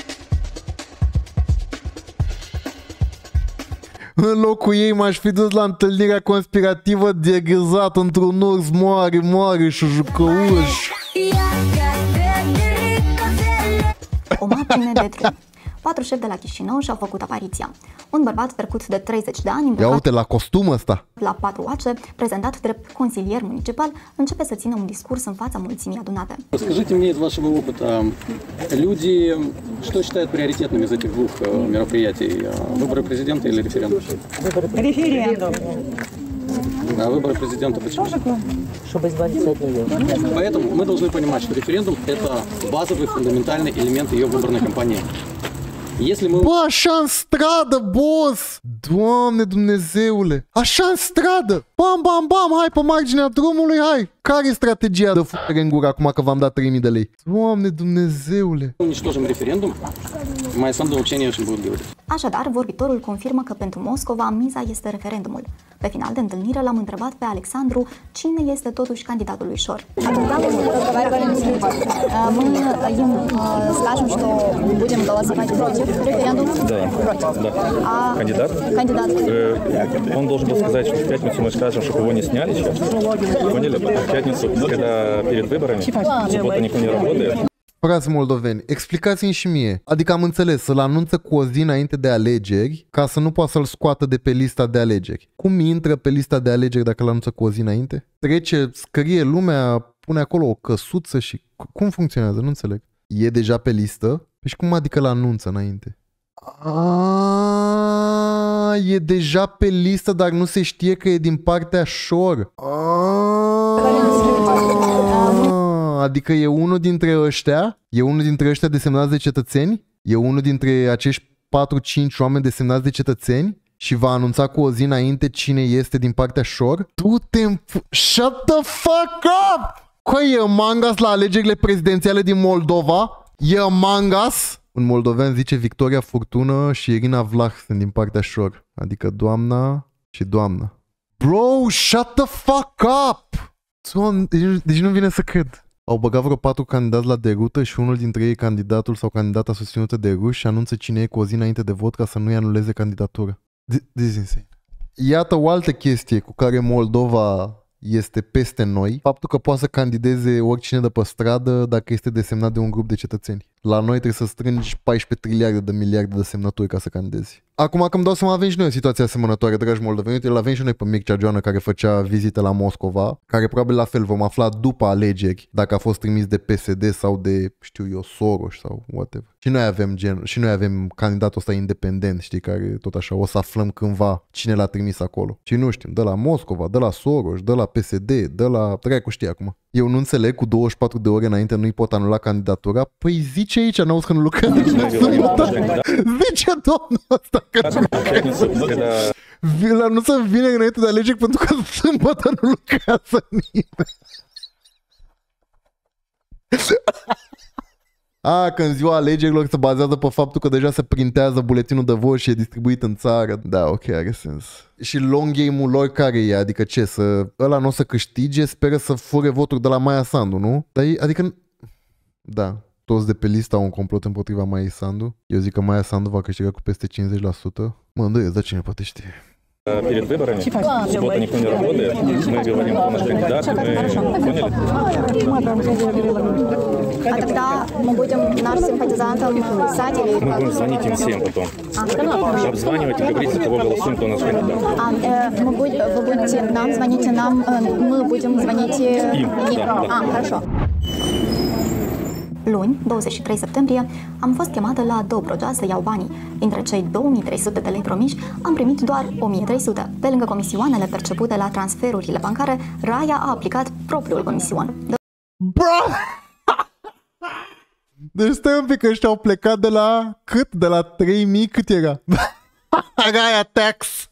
În locul ei m-aș fi dus la întâlnirea conspirativă deghizat într-un urs moare, moare și jucăuș. O margine de drum. Patru șefi de la Chișinău și-au făcut apariția. Un bărbat fercut de treizeci de ani, Ia uite la costum ăsta. La patru oace, prezentat drept consilier municipal, începe să țină un discurs în fața mulțimii adunate. Скажите мне из вашего опыта, люди что считают приоритетными из этих двух мероприятий? Выборы президента или референдум? Референдум. А выборы президента почему? Чтобы избавиться от нее. Поэтому мы должны понимать, что референдум – это базовый, фундаментальный элемент ее выборной кампании. Если мы... Bă, așa în stradă, boss! Doamne Dumnezeule! Așa în stradă! Bam, bam, bam! Hai pe marginea drumului, hai! Care e strategia de futere în gură acum că v-am dat trei mii de lei? Doamne Dumnezeule! Уничтожим референдум, mai сам вообще не очень будет говорить. Așadar, vorbitorul confirmă că pentru Moscova miza este referendumul. Pe final de întâlnire l-am întrebat pe Alexandru cine este totuși candidatul lui Șor. Мы им скажем, что будем голосовать против референдума. Да, да. А кандидат? Кандидат. Э, он должен был сказать, что в пятницу мы скажем, чтобы его не сняли сейчас. Поняли? В пятницу, когда перед выборами, в субботу никто не работает. Frați moldoveni, explicați-mi și mie. Adică am înțeles, să-l anunță cu o zi înainte de alegeri ca să nu poată să-l scoată de pe lista de alegeri. Cum intră pe lista de alegeri dacă îl anunță cu o zi înainte? Trece, scrie lumea, pune acolo o căsuță și... Cum funcționează? Nu înțeleg. E deja pe listă? Și cum adică îl anunță înainte? Aaaa, e deja pe listă, dar nu se știe că e din partea Șor. Adică e unul dintre ăștia? E unul dintre ăștia desemnați de cetățeni? E unul dintre acești patru cinci oameni desemnați de cetățeni? Și va anunța cu o zi înainte cine este din partea Șor? Du-te în... Shut the fuck up! Că e Among Us la alegerile prezidențiale din Moldova? E Among Us? Un moldovean zice Victoria Furtună și Irina Vlah sunt din partea Șor. Adică doamna și doamna. Bro, shut the fuck up! Doamne, deci, deci nu vine să cred. Au băgat vreo patru candidați la derută și unul dintre ei, candidatul sau candidata susținută de ruși, și anunță cine e cu o zi înainte de vot ca să nu-i anuleze candidatura. This is insane. Iată o altă chestie cu care Moldova este peste noi, faptul că poate să candideze oricine de pe stradă dacă este desemnat de un grup de cetățeni. La noi trebuie să strângi paisprezece triliarde de miliarde de semnături ca să candidezi. Acum că îmi dau seama, avem și noi o situație asemănătoare, dragi moldoveni. Îl avem și noi pe Mircea Joană care făcea vizite la Moscova, care probabil la fel vom afla după alegeri dacă a fost trimis de P S D sau de, știu eu, Soros sau whatever. Și noi avem gen, și noi avem candidatul ăsta independent, știi, care tot așa o să aflăm cândva cine l-a trimis acolo. Și nu știm, de la Moscova, de la Soros, de la P S D, de la... Dracu știi acum. Eu nu înțeleg, cu douăzeci și patru de ore înainte nu-i pot anula candidatura. Păi zice aici, n-auzi că nu lucrează. Zice domnul ăsta că nu lucrează. Nu să vină înainte de alegeri pentru că sâmbătă nu lucrează nimeni. A, că în ziua alegerilor se bazează pe faptul că deja se printează buletinul de vot și e distribuit în țară. Da, ok, are sens. Și long game-ul lor care e? Adică ce? Să, ăla nu o să câștige, speră să fure voturi de la Maia Sandu, nu? Dar e, adică... Da, toți de pe listă au un complot împotriva Maiei Sandu. Eu zic că Maia Sandu va câștiga cu peste cincizeci la sută. Mă îndoiesc, dar cine poate știe? Перед выборами, в субботу никто не работает, мы говорим, кто наш кандидат, мы поняли? А тогда мы будем нашим симпатизантам писать или... Мы будем звонить им всем потом. Обзванивать и говорить, за кого голосуем, кто наш кандидат. А мы будем, вы будете нам, звоните нам, мы будем звонить им. А, хорошо. Luni, douăzeci și trei septembrie, am fost chemată la Dobrogea să iau banii. Dintre cei două mii trei sute de lei promiși, am primit doar o mie trei sute. Pe lângă comisioanele percepute la transferurile bancare, Raia a aplicat propriul comision. Bro! Deci stai un pic că ăștia au plecat de la cât? De la trei mii? Cât era? Raia tax!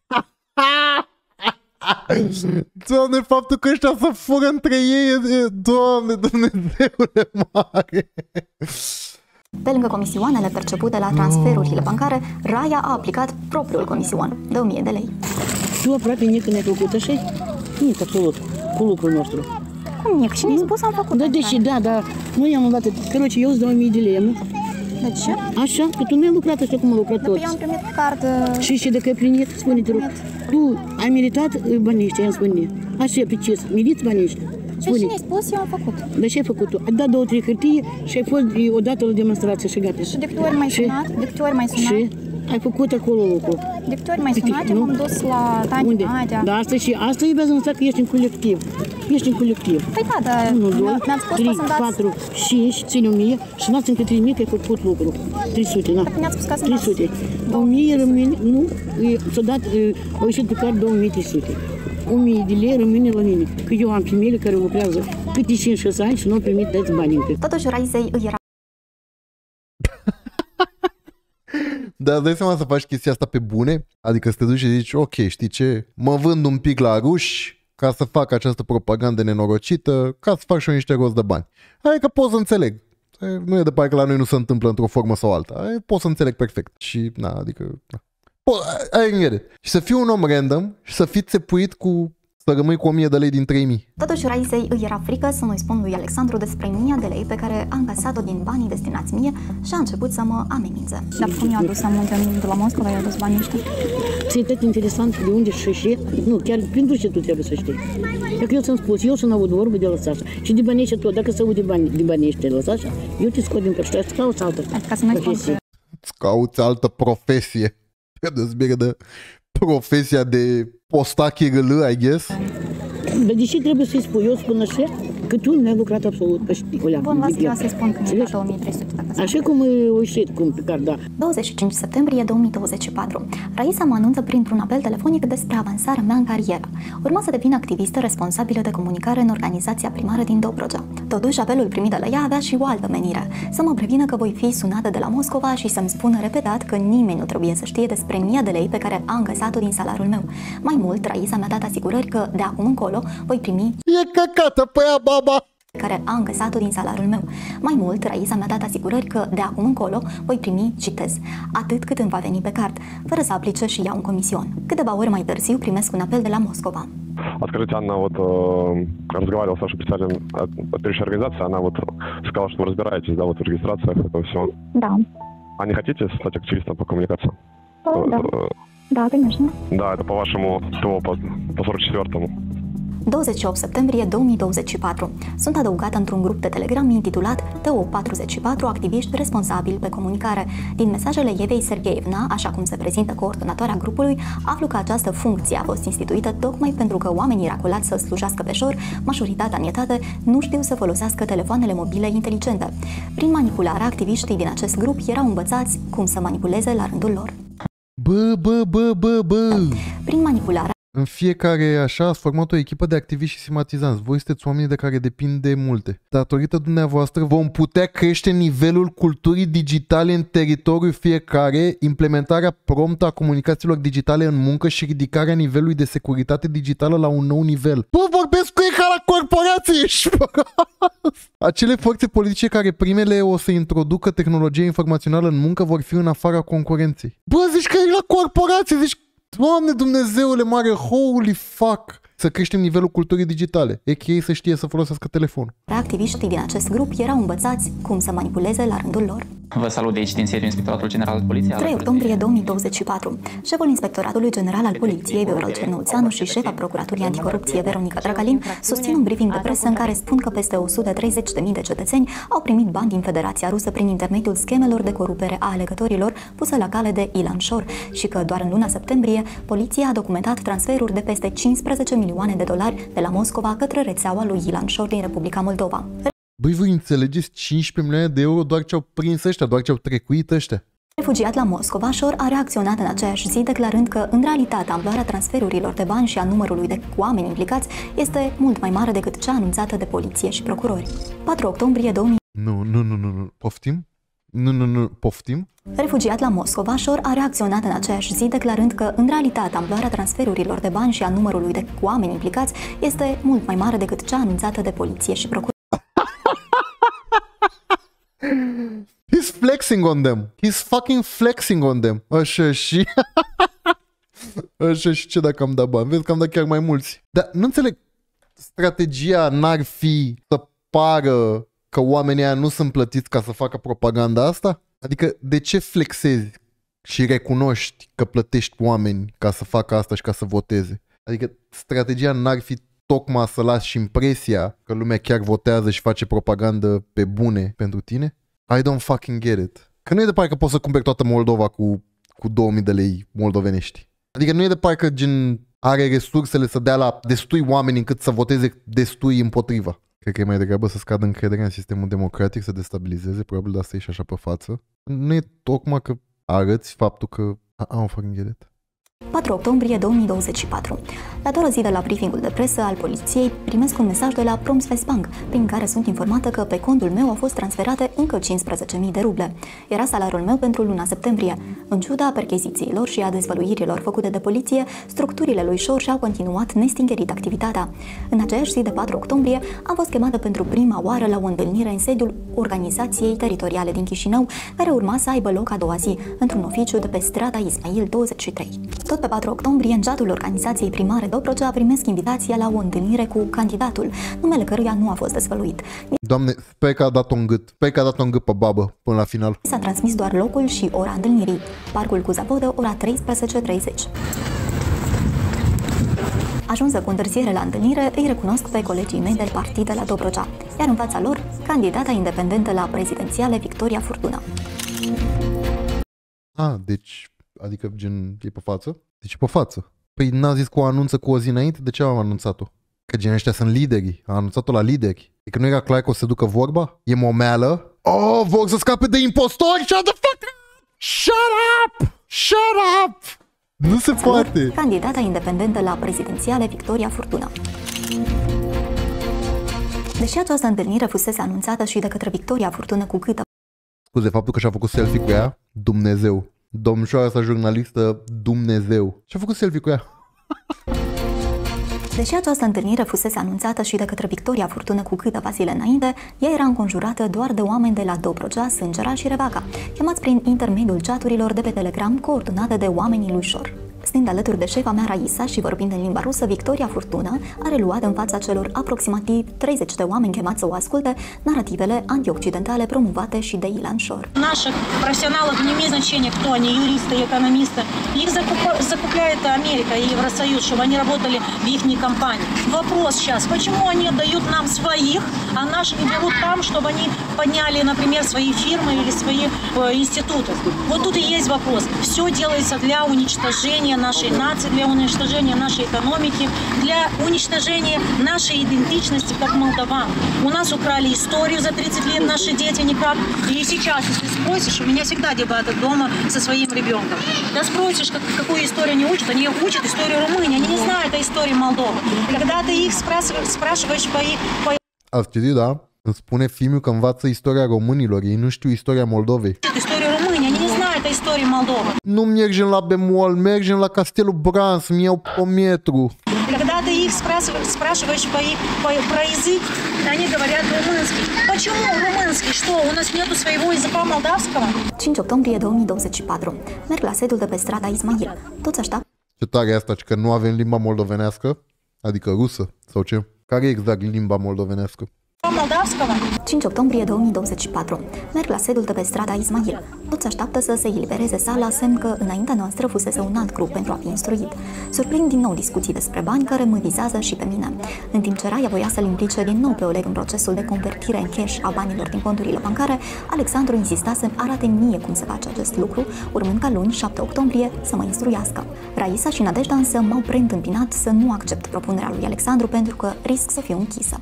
Doamne, faptul că ăștia să fură între ei e... Doamne, Dumnezeule mare! Pe lângă comisioanele percepute la transferurile bancare, Raia a aplicat propriul comision de o mie de lei. Tu aproape nici când ai făcut așa? Nici absolut, cu lucrul nostru. Cum nici? Și ne-ai spus am făcut. Da, deși, da, da, noi am luat, căroce, eu îți dau o mie de lei, nu? De ce? Așa, că tu nu ai lucrat așa cum au lucrat toți. Eu am primit card. Și și dacă ai primit, spune-te rog, tu ai meritat banii ăștia, îmi spune. Așa, pe ce, meriți banii ăștia? Deci ce ne-ai spus, eu am făcut. De ce ai făcut tu? Ai dat două, trei hârtii și ai fost odată la demonstrație și gata. Și de câte ori m-ai sunat? De câte ori m-ai sunat? Și ai făcut acolo lucru. De câte ori m-ai sunat, eu m-am dus la Tati, unde? Nadia. Da, asta și asta e demonstrat că ești în colectiv. Ești în colectiv. Păi da, dar unu, doi, mi-ați spus trei, că să-mi dați... patru, cinci, ține o mie și n-ați încă trei mii că ai făcut lucru. trei sute, na. Mi-ați spus că să-mi dați... trei sute. o mie rămâne, nu, s-a dat, au ieșit pe card două mii trei sute. o mie de lei rămâne la mine. Că eu am femeile care lucrează câte cinci șase ani și nu au primit dați bani încă. Totuși, Raisei îi era... Dar îți dai seama să faci chestia asta pe bune? Adică să te duci și zici, ok, știi ce? Mă vând un pic la ruși ca să fac această propagandă nenorocită, ca să fac și eu niște rost de bani. Adică pot să înțeleg. Nu e de parcă la noi nu se întâmplă într-o formă sau alta. Pot să înțeleg perfect. Și, na, adică... Na. Ai încredere. Și să fii un om random și să fii țepuit cu... să rămâi cu o mie de lei din trei mii. Totuși, Raisei îi era frică să nu-i spun lui Alexandru despre mie de lei pe care a încasat-o din banii destinați mie și a început să mă amenințe. Dar cum i-a adus amulte de la Moscova, i-a adus banii ăștia? Ți-e tot interesant de unde și și, nu, chiar prin ce tu trebuie să știi. Dacă eu ți-am spus, eu să-mi aud vorbă de la Sasha și de banii ăștia tot, dacă să aud de bani, de banii ăștia de la Sasha, eu te scot din căști, îți cauți altă profesie. Îți cauți altă profesie. De de profesia de postache râlă, I guess. Dar de ce trebuie să-i spui? Eu spun așa că tu nu ai lucrat absolut, că știi, olea. Bun, v-ați să-i spun că mi-ai dat două mii trei sute dacă așa cum o ieșit, cum pe card, da. douăzeci și cinci septembrie două mii douăzeci și patru. Raisa mă anunță printr-un apel telefonic despre avansarea mea în carieră. Urma să devin activistă responsabilă de comunicare în organizația primară din Dobrogea. Totuși, apelul primit de la ea avea și o altă menire. Să mă prevină că voi fi sunată de la Moscova și să-mi spună repetat că nimeni nu trebuie să știe despre mia de lei pe care a încasat-o din salariul meu. Mai mult, Raisa mi-a dat asigurări că de acum încolo voi primi e căcată pe ea, baba! care a încasat-o din salariul meu. Mai mult, Raisa mi-a dat asigurări că de acum încolo voi primi, citez, atât cât îmi va veni pe card, fără să aplice și ea un comision. Câteva ori mai târziu primesc un apel de la Moscova. А скажите, Анна, вот э, разговаривал с вашей представителем от предыдущей организации, она вот сказала, что вы разбираетесь, да, вот в регистрациях этого всего. Да. А не хотите стать активистом по коммуникации? Да. Да, конечно. Да, это по вашему ТО, по, по сорок четвёртому. douăzeci și opt septembrie două mii douăzeci și patru. Sunt adăugată într-un grup de Telegram intitulat T O patruzeci și patru, activiști responsabili pe comunicare. Din mesajele Evei Sergeevna, așa cum se prezintă coordonatoarea grupului, aflu că această funcție a fost instituită tocmai pentru că oamenii raculați să slujească pe șor, majoritatea în etate, nu știu să folosească telefoanele mobile inteligente. Prin manipulare, activiștii din acest grup erau învățați cum să manipuleze la rândul lor. Bă, bă, bă, bă, bă! Prin manipulare, în fiecare așa ați format o echipă de activiști și simpatizanți. Voi sunteți oamenii de care depinde multe. Datorită dumneavoastră vom putea crește nivelul culturii digitale în teritoriul fiecare, implementarea promptă a comunicațiilor digitale în muncă și ridicarea nivelului de securitate digitală la un nou nivel. Bă, vorbesc cu ei ca la corporații! Acele forțe politice care primele o să introducă tehnologia informațională în muncă vor fi în afara concurenței. Bă, zici că e la corporații, zici Doamne Dumnezeule mare, holy fuck! Să creștem nivelul culturii digitale, a k a să știe să folosească telefonul. Activiștii din acest grup erau învățați cum să manipuleze la rândul lor. Vă salut de aici din sediul Inspectoratul General al Poliției. trei octombrie două mii douăzeci și patru. Șeful Inspectoratului General al Poliției, Viorel Cernuțeanu, și șefa Procuraturii Anticorupție, Veronica Dragalin, susțin un briefing de presă în care spun că peste o sută treizeci de mii de cetățeni au primit bani din Federația Rusă prin intermediul schemelor de corupere a alegătorilor puse la cale de Ilan Shor și că doar în luna septembrie poliția a documentat transferuri de peste cincisprezece milioane de dolari de la Moscova către rețeaua lui Ilan Shor din Republica Moldova. Băi, voi înțelegeți cincisprezece milioane de euro doar ce au prins ăștia, doar ce au trecuit ăștia? Refugiat la Moscova, Shor a reacționat în aceeași zi declarând că, în realitate, amploarea transferurilor de bani și a numărului de oameni implicați este mult mai mare decât cea anunțată de poliție și procurori. patru octombrie două mii... Nu, nu, nu, nu, nu. Poftim? Nu, nu, nu, poftim? Refugiat la Moscova, Shor a reacționat în aceeași zi declarând că, în realitate, amploarea transferurilor de bani și a numărului de oameni implicați este mult mai mare decât cea anunțată de poliție și procurori. He's flexing on them. He's fucking flexing on them. Așa și... Așa și ce dacă am dat bani? Vezi că am dat chiar mai mulți. Dar nu înțeleg. Strategia n-ar fi să pară că oamenii aia nu sunt plătiți ca să facă propaganda asta? Adică de ce flexezi și recunoști că plătești oameni ca să facă asta și ca să voteze? Adică strategia n-ar fi tocmai să lași impresia că lumea chiar votează și face propagandă pe bune pentru tine? I don't fucking get it. Că nu e de parcă poți să cumperi toată Moldova cu, cu două mii de lei moldovenești. Adică nu e de parcă gen are resursele să dea la destui oameni încât să voteze destui împotriva. Cred că e mai degrabă să scadă încrederea în sistemul democratic, să destabilizeze, probabil de asta e și așa pe față. Nu e tocmai că arăți faptul că... I don't fucking get it. patru octombrie două mii douăzeci și patru. La doar o zi de la briefingul de presă al poliției, primesc un mesaj de la Promsvestbank, prin care sunt informată că pe contul meu au fost transferate încă cincisprezece mii de ruble. Era salariul meu pentru luna septembrie. În ciuda perchezițiilor și a dezvăluirilor făcute de poliție, structurile lui Șor și-au continuat nestingerit activitatea. În aceeași zi de patru octombrie, am fost chemată pentru prima oară la o întâlnire în sediul Organizației Teritoriale din Chișinău, care urma să aibă loc a doua zi, într-un oficiu de pe strada Ismail douăzeci și trei. Tot pe patru octombrie, în chatul organizației primare Dobrogea primesc invitația la o întâlnire cu candidatul, numele căruia nu a fost dezvăluit. Doamne, sper că a dat-o în gât. Sper că a dat-o în gât pe babă până la final. S-a transmis doar locul și ora întâlnirii. Parcul cu Zapodă, ora treisprezece treizeci. Ajunsă cu întârziere la întâlnire, îi recunosc pe colegii mei del partid de la Dobrogea, iar în fața lor, candidata independentă la prezidențiale Victoria Furtuna. Ah, deci... Adică gen e pe față? Deci e pe față. Păi n-a zis că o anunță cu o zi înainte? De ce am anunțat-o? Că gen ăștia sunt liderii. A anunțat-o la lideri. E că nu era clar că o să se ducă vorba? E momeală? Oh, vor să scape de impostori? Shut the fuck up! Shut up! Shut up! Nu se poate! Candidata independentă la prezidențiale Victoria Furtuna. Deși această întâlnire fusese anunțată și de către Victoria Furtună cu câtă... Scuze, faptul că și-a făcut selfie cu ea? Dumnezeu! Domnișoara sa jurnalistă, Dumnezeu. Și-a făcut selfie cu ea. Deși această întâlnire fusese anunțată și de către Victoria Furtună cu câteva zile înainte, ea era înconjurată doar de oameni de la Dobrogea, Sângera și Revaca, chemați prin intermediul chaturilor de pe Telegram coordonate de oamenii lui Șor. Stând alături de șefa mea Raisa și vorbind în limba rusă, Victoria Furtuna a reluat în fața celor aproximativ treizeci de oameni chemați să o asculte narativele antioccidentale promovate și de Ilan Șor. Наших профессионалов не имеет значения, кто они, юристы, экономисты. Их закупляет Америка и Евросоюз, чтобы они работали в их компании. Вопрос сейчас, почему они отдают нам своих, а наши не берут там, чтобы они подняли, например, свои фирмы или свои э, институты? Вот тут и есть вопрос. Все делается для уничтожения нашей нации, для уничтожения нашей экономики, для уничтожения нашей идентичности как молдаван. У нас украли историю за тридцать лет, наши дети никак. И сейчас, если спросишь, у меня всегда дебаты дома со своим ребенком. Да спросишь, как, какую историю они учат, они учат историю Румынии, они не знают о истории Молдовы. Когда ты их спрашиваешь, спрашиваешь по их... По... Ați citit, da? Îmi spune Fimiu că învață istoria românilor, ei nu știu istoria Moldovei. Историю Румынии, они не знают о истории Молдовы. Nu mergem la bemol, mergem la Castelul Brans, îmi iau pe metru. Когда ты их спрашиваешь, спрашиваешь по, по, про язык, они говорят румынский. Почему румынский? Что, у нас нету своего языка молдавского? cinci octombrie două mii douăzeci și patru. Merg la sediul de pe strada Ismail. Toți așteaptă. Ce tare e asta, că nu avem limba moldovenească? Adică rusă, sau ce? Care e exact limba moldovenească? cinci octombrie două mii douăzeci și patru. Merg la sediul de pe strada Ismail. Toți așteaptă să se elibereze sala, semn că înaintea noastră fusese un alt grup pentru a fi instruit. Surprind din nou discuții despre bani care mă vizează și pe mine. În timp ce Raia voia să-l implice din nou pe Oleg în procesul de convertire în cash a banilor din conturile bancare, Alexandru insista să arate mie cum se face acest lucru, urmând ca luni, șapte octombrie, să mă instruiască. Raisa și Nadejda însă m-au preîntâmpinat să nu accept propunerea lui Alexandru pentru că risc să fiu închisă.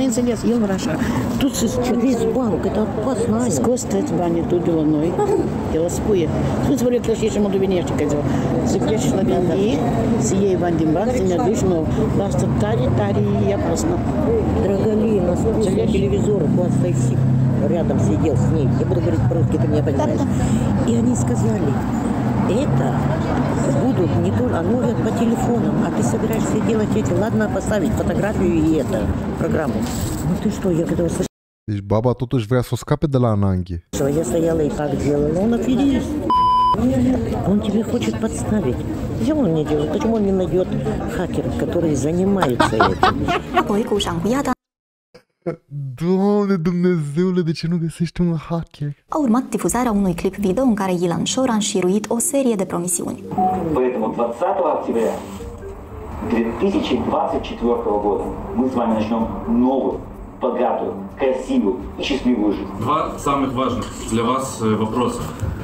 Тут через банк, это опасно. Сквозь тридцать бани тут деланой. Ela spune, spune să vorbim că și mă dovenește că să crești la bani, să iei bani din banc, să ne aduci nou. Dar asta tare, tare e опасно. Драголина, смотришь телевизор, вот стоит рядом сидел с ней. Я буду говорить по-русски, ты меня понимаешь. И они сказали, это будут не только, оно по телефонам, а ты собираешься делать эти, ладно, поставить фотографию и это, программу. Ну ты что, я когда услышала, Deci baba totuși vrea să o scape de la Ananghe. Я стояла и так делала, он аферист. Он тебя хочет подставить. Зачем он не делает? Почему он не найдет хакеров, которые занимаются этим? Apoi, cu ușa încuiată, Doamne Dumnezeule, de ce nu găsești un hacker? a urmat difuzarea unui clip video în care Ilan Shor a înșiruit o serie de promisiuni. Поэтому двадцатого октября две тысячи двадцать четвёртого года мы с вами начнем новую, богатую, красивую и счастливую жизнь. Два самых важных для вас вопроса.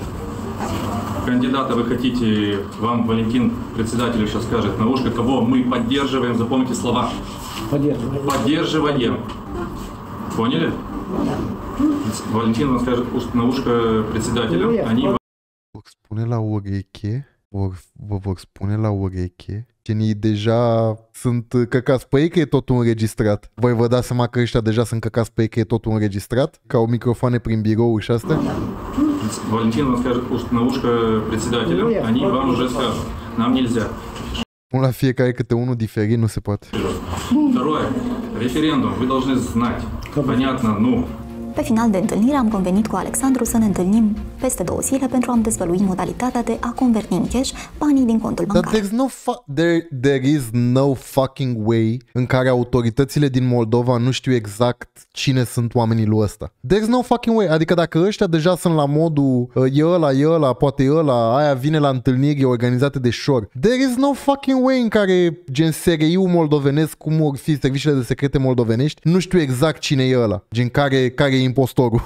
Кандидата вы хотите, вам Валентин, председатель, сейчас скажет на ушко, кого мы поддерживаем, запомните слова. Поддерживаем. Поддерживаем. Поняли? Валентин вам скажет на ушко председателя. Они... Vă spune la ureche, vă, vă vor spune la ureche, genii deja sunt căcați pe ei că e totul înregistrat. Voi vă dați seama că ăștia deja sunt căcați pe ei că e totul înregistrat? Că au microfoane prin birouri și astea? Валентин вам скажет на ушко председателя, они вам уже скажут. Нам нельзя. La fiecare câte unul diferit nu se poate. Второе. Референдум. Вы должны знать. Понятно, ну. Pe final de întâlnire am convenit cu Alexandru să ne întâlnim peste două zile pentru a-mi dezvălui modalitatea de a converti în cash banii din contul bancar. But there's no there, there is no fucking way în care autoritățile din Moldova nu știu exact cine sunt oamenii lui ăsta. There's no fucking way. Adică dacă ăștia deja sunt la modul e ăla, e ăla, poate e ăla, aia vine la întâlniri organizate de Shor. There is no fucking way în care gen S R I-ul moldovenesc, cum or fi serviciile de secrete moldovenești, nu știu exact cine e ăla. Gen care, care e impostorul.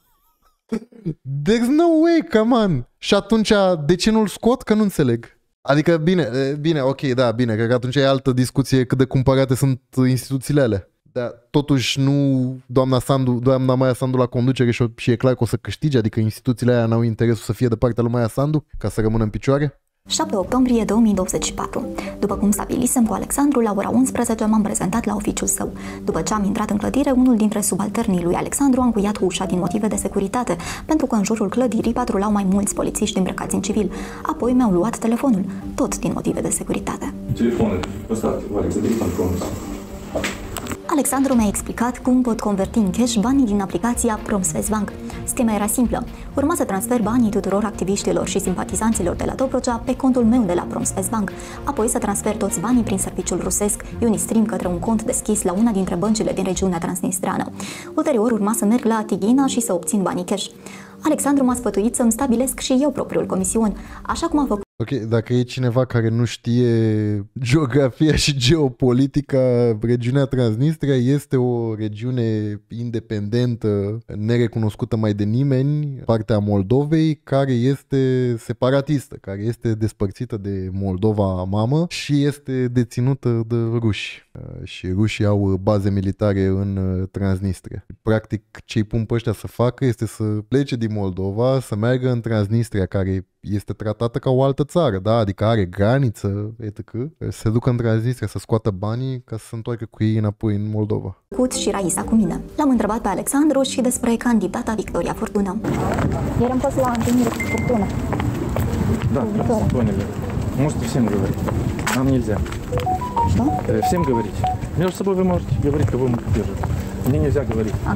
There's no way, come on. Și atunci, de ce nu-l scot? Că nu înțeleg. Adică, bine, bine, ok, da, bine, cred că atunci e altă discuție cât de cumpărate sunt instituțiile alea. Dar totuși nu doamna Sandu, doamna Maia Sandu la conducere și, și e clar că o să câștige, adică instituțiile aia n-au interesul să fie de partea lui Maia Sandu ca să rămână în picioare? șapte octombrie două mii douăzeci și patru. După cum stabilisem cu Alexandru, la ora unsprezece m-am prezentat la oficiul său. După ce am intrat în clădire, unul dintre subalternii lui Alexandru a încuiat ușa din motive de securitate, pentru că în jurul clădirii patrulau mai mulți polițiști îmbrăcați în civil. Apoi mi-au luat telefonul, tot din motive de securitate. Telefonul, ăsta, Alex, telefon. Alexandru mi-a explicat cum pot converti în cash banii din aplicația PromSvestBank. Schema era simplă. Urma să transfer banii tuturor activiștilor și simpatizanților de la Dobrogea pe contul meu de la PromSvestBank, apoi să transfer toți banii prin serviciul rusesc Unistream către un cont deschis la una dintre băncile din regiunea transnistreană. Ulterior urma să merg la Tighina și să obțin banii cash. Alexandru m-a sfătuit să-mi stabilesc și eu propriul comision, așa cum a făcut. Ok, dacă e cineva care nu știe geografia și geopolitica, regiunea Transnistria este o regiune independentă, nerecunoscută mai de nimeni, partea Moldovei, care este separatistă, care este despărțită de Moldova mamă și este deținută de ruși. Și rușii au baze militare în Transnistria. Practic, ce-i pun pe ăștia să facă este să plece din Moldova, să meargă în Transnistria, care este tratată ca o altă țară, da? Adică are graniță, et cetera. Se ducă în Transnistria să scoată banii ca să se întoarcă cu ei înapoi în Moldova. Cut și Raisa cu mine. L-am întrebat pe Alexandru și despre candidata Victoria Furtună. Ieri am fost la întâlnire cu Furtună. Da, поняли. Можете всем говорить. Нам нельзя. Что? Всем говорить. Между собой вы можете говорить, кого мы поддерживаем. Мне нельзя говорить. А.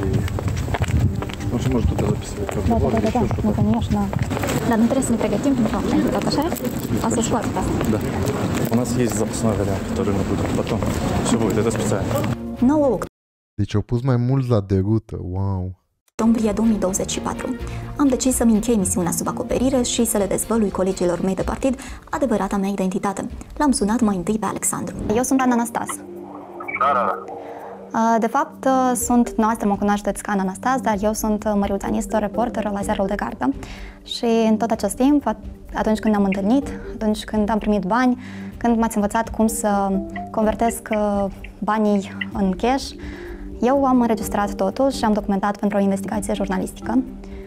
Он же может кто-то записывать. Да, да, да, да, ну конечно. Dar nu trebuie să ne pregătim pentru candidat, așa? O să scoat asta. Да. У нас есть запасной вариант, который мы будем потом. Все будет, это специально. nouă octombrie. Deci au pus mai mulți la derută, wow. Octombrie două mii douăzeci și patru. Am decis să-mi închei misiunea sub acoperire și să le dezvălui colegilor mei de partid adevărata mea identitate. L-am sunat mai întâi pe Alexandru. Eu sunt Ana Anastas. Da, da, da. De fapt, sunt, noastră mă cunoașteți ca Ana Anastas, dar eu sunt Măriuța Nistor, reporter la ziarul de gardă. Și în tot acest timp, atunci când am întâlnit, atunci când am primit bani, când m-ați învățat cum să convertesc banii în cash, eu am înregistrat totul și am documentat pentru o investigație jurnalistică.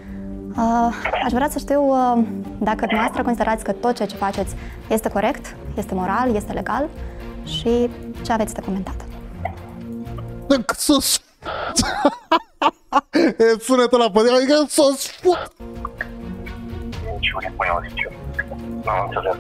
Aș vrea să știu dacă dumneavoastră considerați că tot ceea ce faceți este corect, este moral, este legal și ce aveți de comentat. Să-ți... Sună-te la pădere, adică să-ți fut! Ничего не понял сейчас. Nu am înțeles.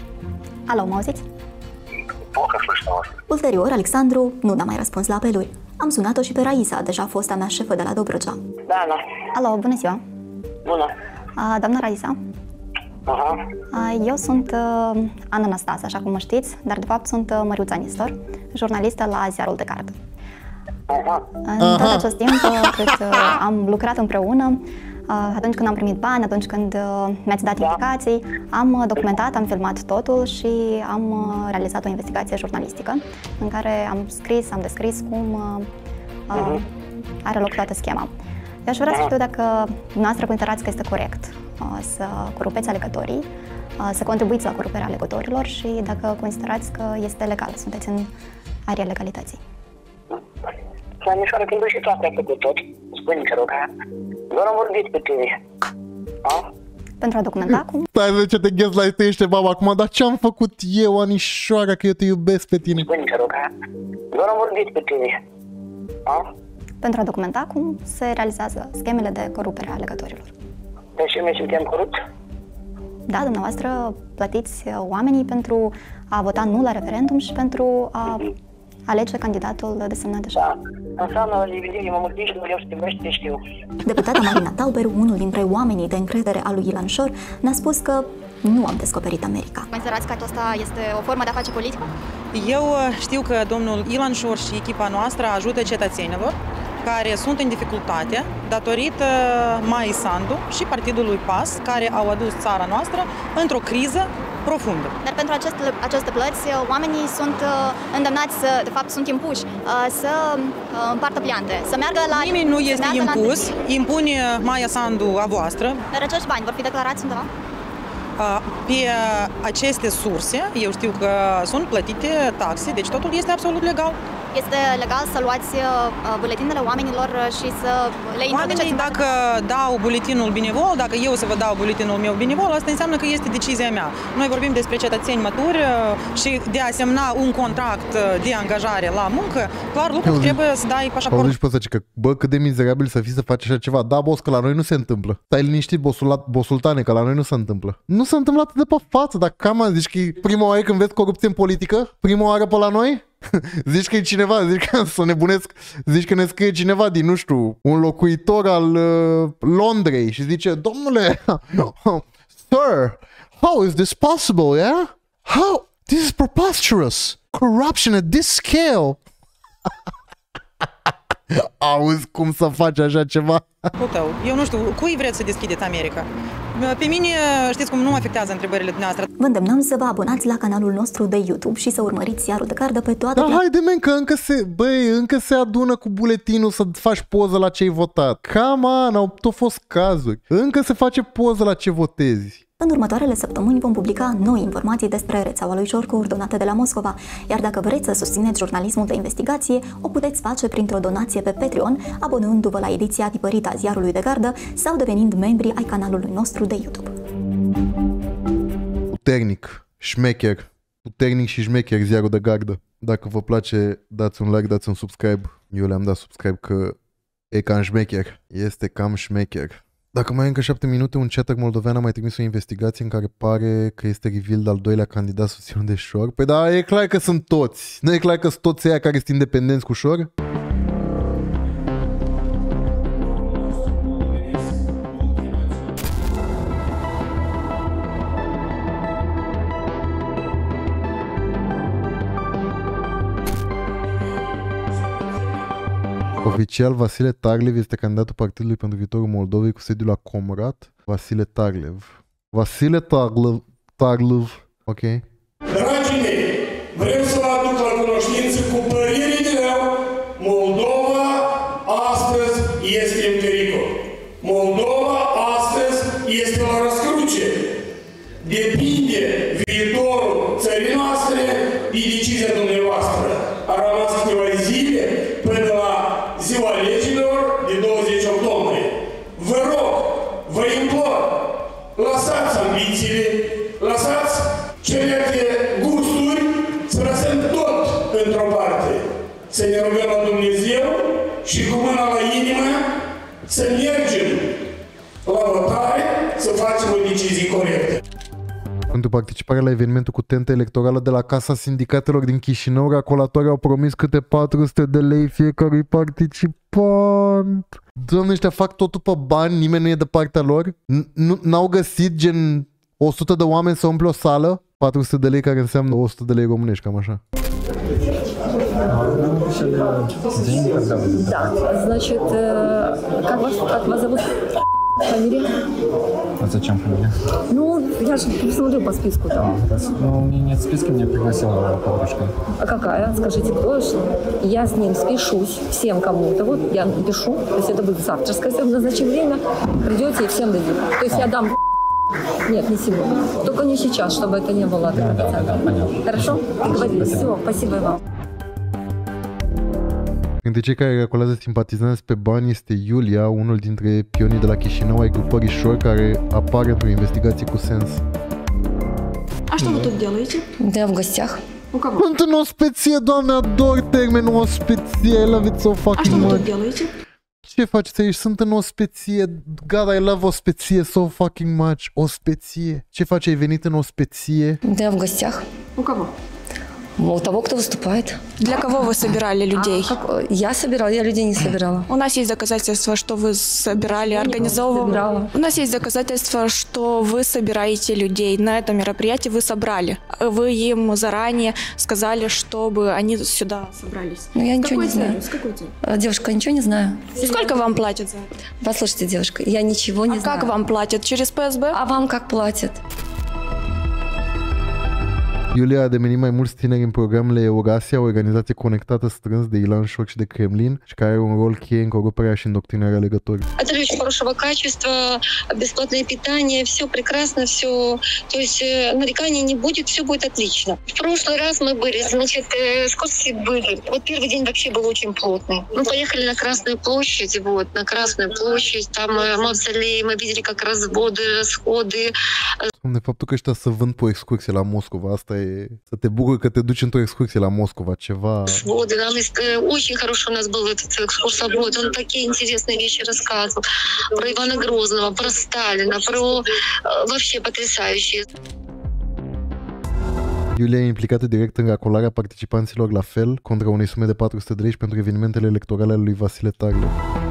Alo, mă auziți? Плохо слышно вас. Ulterior, Alexandru nu a mai răspuns la apeluri. Am sunat-o și pe Raisa, deja fosta mea șefă de la Dobrogea. Da, da. Alo, bună ziua! Bună! A, doamna Raisa? Aha. A, eu sunt uh, Ana Năstase, așa cum mă știți, dar de fapt sunt uh, Măriuța Nistor, jurnalistă la Ziarul de Gardă. Aha. În tot Aha. acest timp uh, cât uh, am lucrat împreună, uh, atunci când am primit bani, atunci când uh, mi-ați dat indicații, am uh, documentat, am filmat totul și am uh, realizat o investigație jurnalistică în care am scris, am descris cum uh, uh, are loc toată schema. Eu aș vrea să știu dacă dumneavoastră considerați că este corect uh, să corupeți alegătorii, uh, să contribuiți la coruperea alegătorilor și dacă considerați că este legal, sunteți în area legalității. Anișoară, când și tu asta ai făcut tot, spune-mi, te rog, doar am vorbit pe tine. A? Pentru a documenta cum? Stai de ce te gaslightește, baba, acum, dar ce-am făcut eu, Anișoara, că eu te iubesc pe tine? Spune-mi, te rog, doar am vorbit pe tine. A? Pentru a documenta cum se realizează schemele de corupere a alegătorilor. Deci eu mi suntem corupți? Da, dumneavoastră plătiți oamenii pentru a vota nu la referendum și pentru a alege candidatul desemnat de șef. Da, înseamnă lividire, mă mulțumesc, nu vreau să te vreau te știu. Deputata Marina Tauberu, unul dintre oamenii de încredere al lui Ilan Șor, ne-a spus că nu am descoperit America. Considerați că asta este o formă de a face politică? Eu știu că domnul Ilan Șor și echipa noastră ajută cetățenilor care sunt în dificultate datorită Mai Sandu și partidului P A S, care au adus țara noastră într-o criză profundă. Dar pentru aceste, aceste plăți, oamenii sunt îndemnați, de fapt sunt impuși să împartă pliante, să meargă la... Nimeni nu este impus, impune Maia Sandu a voastră. Dar acești bani vor fi declarați undeva? Pe aceste surse, eu știu că sunt plătite taxe, deci totul este absolut legal. Este legal să luați buletinele oamenilor și să le introduceți? Oamenii, dacă dau buletinul benevol, dacă eu să vă dau buletinul meu benevol, asta înseamnă că este decizia mea. Noi vorbim despre cetățeni maturi și de a semna un contract de angajare la muncă, clar lucrul trebuie să dai pașaport. Auzi și pe ăsta, că bă, cât de mizerabil să fii să faci așa ceva. Da, boss, că la noi nu se întâmplă. Stai liniștit, bosultane, că la noi nu se întâmplă. Nu se întâmplă atât de pe față, dar cam zici că e prima oară când vezi corupție în politică? Prima oară pe la noi? Zici că e cineva, zici că să nebunesc, zici că ne scrie cineva din, nu știu, un locuitor al uh, Londrei și zice, domnule, sir, how is this possible, yeah? How? This is preposterous. Corruption at this scale. Auzi cum să faci așa ceva? Eu nu știu, cui vreți să deschideți America? Pe mine, știți cum, nu mă afectează întrebările dumneavoastră. Vă îndemnăm să vă abonați la canalul nostru de YouTube și să urmăriți Ziarul de Gardă pe toate... Da, haide, men, că încă se, băi, încă se adună cu buletinul să faci poză la ce ai votat. Come on, au tot fost cazuri. Încă se face poză la ce votezi. În următoarele săptămâni vom publica noi informații despre rețeaua lui Șor coordonată de la Moscova, iar dacă vreți să susțineți jurnalismul de investigație, o puteți face printr-o donație pe Patreon, abonându-vă la ediția tipărită a Ziarului de Gardă sau devenind membri ai canalului nostru de YouTube. Puternic, șmecher, puternic și șmecher Ziarul de Gardă. Dacă vă place, dați un like, dați un subscribe. Eu le-am dat subscribe că e cam șmecher, este cam șmecher. Dacă mai ai încă șapte minute, un chatter moldovean a mai trimis o investigație în care pare că este revealed al doilea candidat susținut de Șor. Păi da, e clar că sunt toți. Nu e clar că sunt toți aia care sunt independenți cu Șor? Oficial, Vasile Taglev este candidatul Partidului pentru Viitorul Moldovei cu sediul la Comrat. Vasile Taglev. Vasile Taglev. Taglev. Ok. Dragii mei, vrem să vă aduc la cunoștință cu părere de rău. Moldova astăzi este în pericol. Moldova astăzi este la răscruce. Depinde viitorul țării noastre de decizia dumneavoastră. A rămas câteva zile până la ziua legilor de douăzeci octombrie. Vă rog, vă implor, lăsați ambițiile, lăsați celelalte gusturi, să lăsăm tot într-o parte. Să ne rugăm la Dumnezeu și cu mâna la inimă să mergem la votare, să facem o decizie corectă. Pentru participarea la evenimentul cu tentă electorală de la Casa Sindicatelor din Chișinău, racolatorii au promis câte patru sute de lei fiecărui participant. Doamne, ăștia fac totul pe bani, nimeni nu e de partea lor. N-au găsit gen o sută de oameni să umple o sală? patru sute de lei, care înseamnă o sută de lei românești, cam așa. Да, значит, как вас, как вас зовут? Фамилия? А зачем фамилия? Ну, я же посмотрю по списку там. Ну, у меня нет списка, меня пригласила подружка. А какая? Скажите, кто? Я с ним спешусь, всем кому-то. Вот я напишу, то есть это будет завтра, скажем, назначим время, придете и всем дадим. То есть я дам... Нет, не сегодня. Только не сейчас, чтобы это не было. Да, да, да, да, понятно. Хорошо? Договорились. Все, спасибо вам. Dintre cei care racolează simpatizanți pe bani este Iulia, unul dintre pionii de la Chișinău ai grupării Șor, care apare într-o investigație cu sens. А что вы тут делаете? Да, в гостях. У кого? Sunt în ospeție, doamne, ador termenul ospeție, I love it so fucking much. А что вы тут делаете? Ce faceți aici? Sunt în ospeție, God, I love ospeție so fucking much. Ospeție. Ce faci? Ai venit în ospeție? Да, в гостях. У кого? У того, кто выступает. Для кого вы собирали людей? А, как, я собирала, я людей не собирала. У нас есть доказательства, что вы собирали, организовывали. У нас есть доказательства, что вы собираете людей. На этом мероприятии вы собрали. Вы им заранее сказали, чтобы они сюда собрались. Ну, я ничего не знаю. С какой целью? Девушка, ничего не знаю. Сколько вам платят за это? Послушайте, девушка, я ничего не а знаю. Как вам платят? Через ПСБ? А вам как платят? Iulia a ademenit mai mulți tineri în programele Eurasia, o organizație conectată strâns de Ilan Șor și de Kremlin și care are un rol cheie în coruparea și indoctrinarea alegătorilor. Это очень хорошего качества, бесплатное питание, все прекрасно, все, то есть нареканий не будет, все будет отлично. В прошлый раз мы были, значит, экскурсии были. Вот первый день вообще был очень плотный. Мы поехали на Красную площадь, вот, на Красную площадь, там мавзолей, мы видели как разводы, расходы. Doamne, faptul că ăștia să vând pe o excursie la Moscova, asta e... Să te bucuri că te duci într-o excursie la Moscova, ceva... Своды, нам очень хороший у нас был этот экскурсовод, он такие интересные вещи рассказывал. Про Ивана Грозного, про Сталина, про... Вообще потрясающие. Iulia e implicată direct în racolarea participanților la fel, contra unei sume de patru sute de lei pentru evenimentele electorale ale lui Vasile Tagle.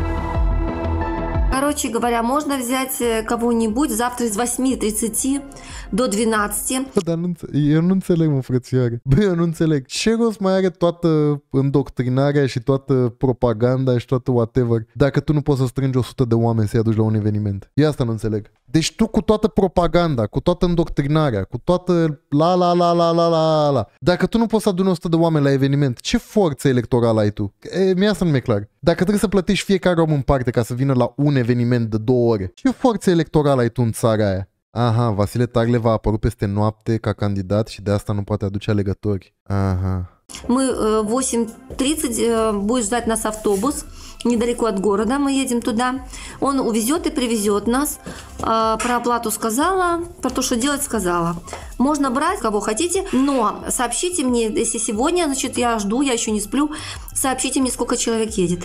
Короче говоря, можно взять кого-нибудь завтра с восьми тридцати до двенадцати. Bă, dar nu eu nu înțeleg, mă, frățioare. Bă, eu nu înțeleg. Ce rost mai are toată îndoctrinarea și toată propaganda și toată whatever dacă tu nu poți să strângi o sută de oameni să-i aduci la un eveniment? Eu asta nu înțeleg. Deci tu cu toată propaganda, cu toată îndoctrinarea, cu toată la la la la la la la, dacă tu nu poți să aduni o sută de oameni la eveniment, ce forță electorală ai tu? E, mie asta nu mi-e clar. Dacă trebuie să plătești fiecare om în parte ca să vină la un eveniment de două ore, ce forță electorală ai tu în țara aia? Aha, Vasile Tagle va apărut peste noapte ca candidat și de asta nu poate aduce alegători. Aha. Мы в восемь тридцать будет ждать нас автобус недалеко от города, мы едем туда. Он увезет и привезет нас. Про оплату сказала, про то, что делать сказала. Можно брать, кого хотите, но сообщите мне, если сегодня, значит, я жду, я еще не сплю, сообщите мне, сколько человек едет.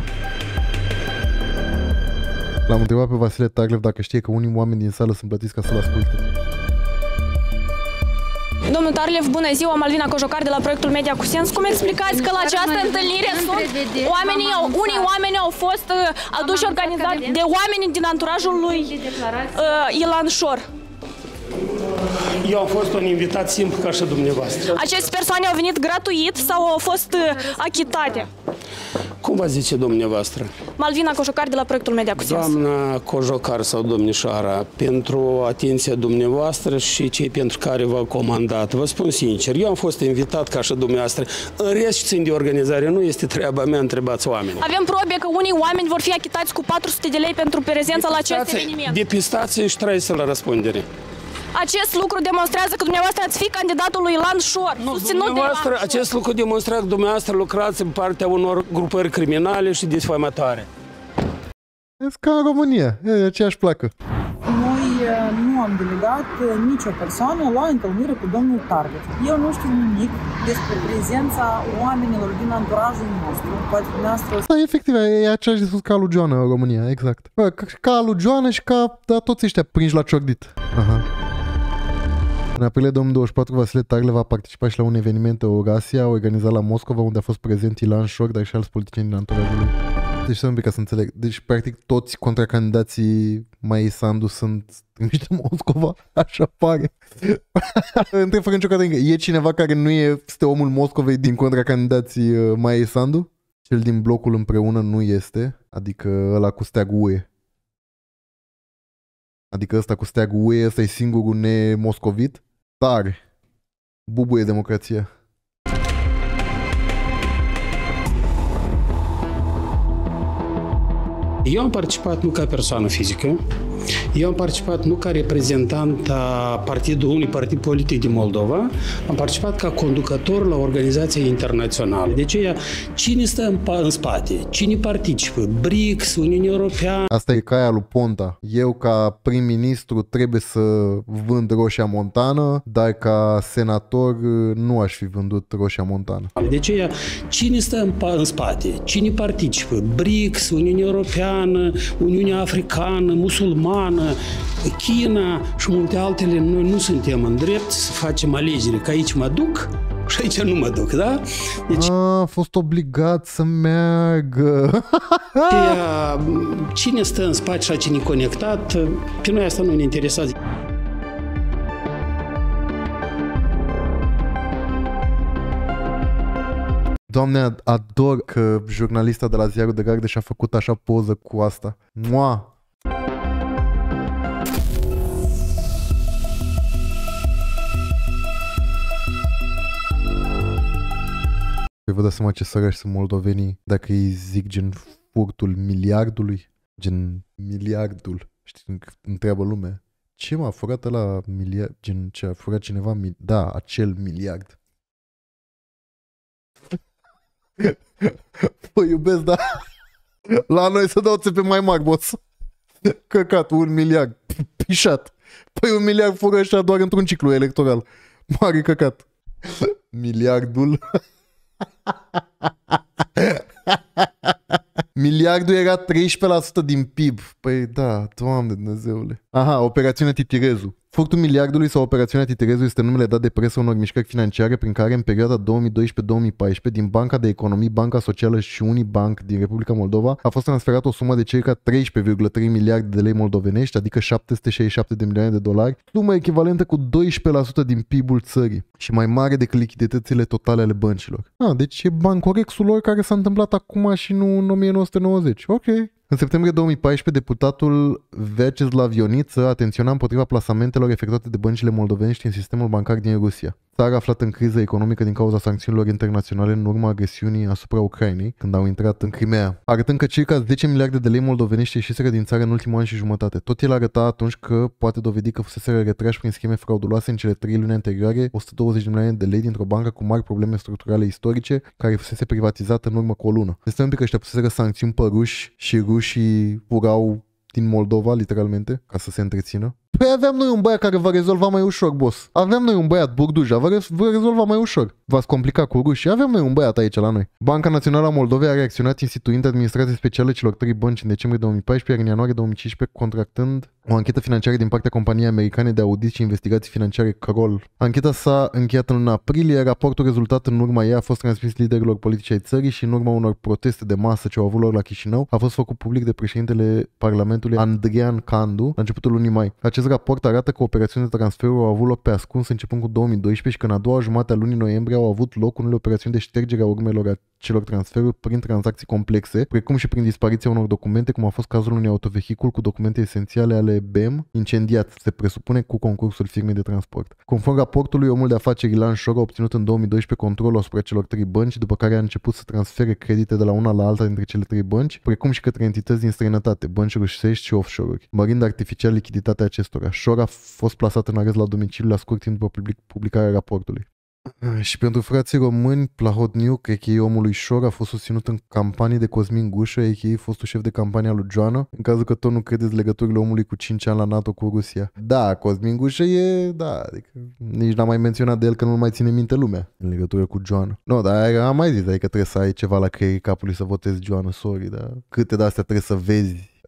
L-am întrebat pe Vasile Taglev dacă știe că unii oameni din sală sunt plătiți ca să-l asculte. Domnul Tarlev, bună ziua, Malvina Cojocar de la proiectul Media cu Sens. Cum explicați că la această întâlnire sunt oamenii, unii oameni au fost aduși organizați de oameni din anturajul lui uh, Ilan Șor? Eu am fost un invitat simplu ca și dumneavoastră. Aceste persoane au venit gratuit sau au fost achitate? Cum vă zice dumneavoastră? Malvina Cojocar de la proiectul Media cu Sens. Doamna Cojocar sau domnișoara, pentru atenția dumneavoastră și cei pentru care v-au comandat, vă spun sincer, eu am fost invitat ca și dumneavoastră. În rest ce țin de organizare nu este treaba mea, întrebați oameni. Avem probe că unii oameni vor fi achitați cu patru sute de lei pentru prezența la acest eveniment. Depistați și trăiți la răspundere. Acest lucru demonstrează că dumneavoastră ați fi candidatul lui Ilan Șor, nu, susținut de Ilan Șor. Acest lucru demonstrează că dumneavoastră lucrați în partea unor grupări criminale și defamatoare. E ca în România, e aceeași placă. Noi nu am delegat nicio persoană la întâlnire cu domnul Tarlev. Eu nu știu nimic despre prezența oamenilor din anturajul nostru. Poate dumneavoastră... Da, efectiv, e aceeași discurs ca lui Joana în România, exact. Ca lui Joana și ca da, toți ăștia prinși la ciordit. Aha. În aprilie două mii douăzeci și patru, Vasile Tagle va participa și la un eveniment Eurasia organizat la Moscova, unde a fost prezent Ilan Șor, dar și alți politicieni din anturajul lui. Deci să un pic ca să înțeleg. Deci, practic, toți contracandidații Maia Sandu sunt trimiși de Moscova? Așa pare. Întreb fără nicio categorică. E cineva care nu este omul Moscovei din contracandidații Maia Sandu? Cel din blocul împreună nu este. Adică ăla cu steagul U E. Adică ăsta cu steagul U E, ăsta e singurul nemoscovit. Tare. Bubuie democrația. Eu am participat nu ca persoană fizică, eu am participat nu ca reprezentant a partidului, unui partid politic din Moldova, am participat ca conducător la organizația internațională. De aceea, cine stă în, în spate? Cine participă? B R I C S, Uniunea Europeană? Asta e caia lui Ponta. Eu, ca prim-ministru, trebuie să vând Roșia Montană, dar ca senator nu aș fi vândut Roșia Montană. De aceea, cine stă în, în spate? Cine participă? B R I C S, Uniunea Europeană, Uniunea Africană, Musulmană, China și multe altele. Noi nu suntem în drept să facem alegeri, că aici mă duc și aici nu mă duc, da? Deci... A, a fost obligat să meargă. Aceea, cine stă în spate și cine e conectat, pe noi asta nu ne interesează. Doamne, ador că jurnalista de la Ziarul de Gardă și-a făcut așa poză cu asta. Mua! Păi vă dați seama ce sărași sunt moldovenii dacă îi zic gen furtul miliardului? Gen miliardul. Știi, întreabă lumea. Ce m-a furat ăla miliard? Gen ce a furat cineva? Da, acel miliard. Păi iubesc, da. La noi să dau țepe mai mari, boss. Căcat, un miliard. Pișat. Păi un miliard fură ăștia doar într-un ciclu electoral. Mare căcat. Miliardul. Miliardul era treisprezece la sută din P I B. Păi da, Doamne Dumnezeule. Aha, operațiunea Titirezu. Furtul miliardului sau operațiunea Titirezu este numele dat de presă unor mișcări financiare prin care în perioada două mii doisprezece două mii paisprezece din Banca de Economii, Banca Socială și Unibank din Republica Moldova a fost transferată o sumă de circa treisprezece virgulă trei miliarde de lei moldovenești, adică șapte sute șaizeci și șapte de milioane de dolari, sumă echivalentă cu doisprezece la sută din P I B-ul țării și mai mare decât lichiditățile totale ale băncilor. Ah, deci e bancorexul lor care s-a întâmplat acum și nu în o mie nouă sute nouăzeci. Ok. În septembrie două mii paisprezece, deputatul Vyacheslav Ioniță atenționa împotriva plasamentelor efectuate de băncile moldovenești în sistemul bancar din Rusia. Țara aflată în criză economică din cauza sancțiunilor internaționale în urma agresiunii asupra Ucrainei, când au intrat în Crimea, arătând că circa zece miliarde de lei moldovenești ieșiseră din țară în ultimul an și jumătate. Tot el arăta atunci că poate dovedi că fuseseră retrași prin scheme frauduloase în cele trei luni anterioare o sută douăzeci de milioane de lei dintr-o bancă cu mari probleme structurale istorice, care fusese privatizată în urmă cu o lună. Este un pic că ăștia puseseră sancțiuni pe ruși și rușii furau din Moldova, literalmente, ca să se întrețină. Păi aveam noi un băiat care va rezolva mai ușor, boss. Aveam noi un băiat, Burduja, vă, re- vă rezolva mai ușor. V-ați complicat cu rușii, aveam noi un băiat aici la noi. Banca Națională a Moldovei a reacționat instituind administrație specială celor trei bănci în decembrie două mii paisprezece, iar în ianuarie două mii cincisprezece contractând o anchetă financiară din partea companiei americane de audit și investigații financiare Kroll. Ancheta s-a încheiat în luna aprilie, raportul rezultat în urma ei a fost transmis liderilor politici ai țării și în urma unor proteste de masă ce au avut lor la Chișinău, a fost făcut public de președintele Parlamentului Andrian Candu la începutul lunii mai. Acest raport arată că operațiunile de transferuri au avut loc pe ascuns începând cu două mii doisprezece și că în a doua jumătate a lunii noiembrie au avut loc unele operațiuni de ștergere a urmelor celor transferuri prin tranzacții complexe, precum și prin dispariția unor documente, cum a fost cazul unui autovehicul cu documente esențiale ale B M incendiat, se presupune, cu concursul firmei de transport. Conform raportului, omul de afaceri Ilan Șor a obținut în două mii doisprezece controlul asupra celor trei bănci, după care a început să transfere credite de la una la alta dintre cele trei bănci, precum și către entități din străinătate, bănci rusești și offshore-uri, mărind artificial lichiditatea acestora. Șor a fost plasat în arest la domiciliu la scurt timp după publicarea raportului. Și pentru frații români, Plahotniuc, a k a omului Șor, a fost susținut în campanii de Cosmin Gușă, a k a fostul șef de campanie al lui Joana, în cazul că tot nu credeți legăturile omului cu cinci ani la NATO cu Rusia. Da, Cosmin Gușă e, da, adică nici n-am mai menționat de el că nu mai ține minte lumea în legătură cu Joana. Nu, no, dar am mai zis, adică trebuie să ai ceva la creierii capului să votezi Joana, sorry, dar câte de astea trebuie să vezi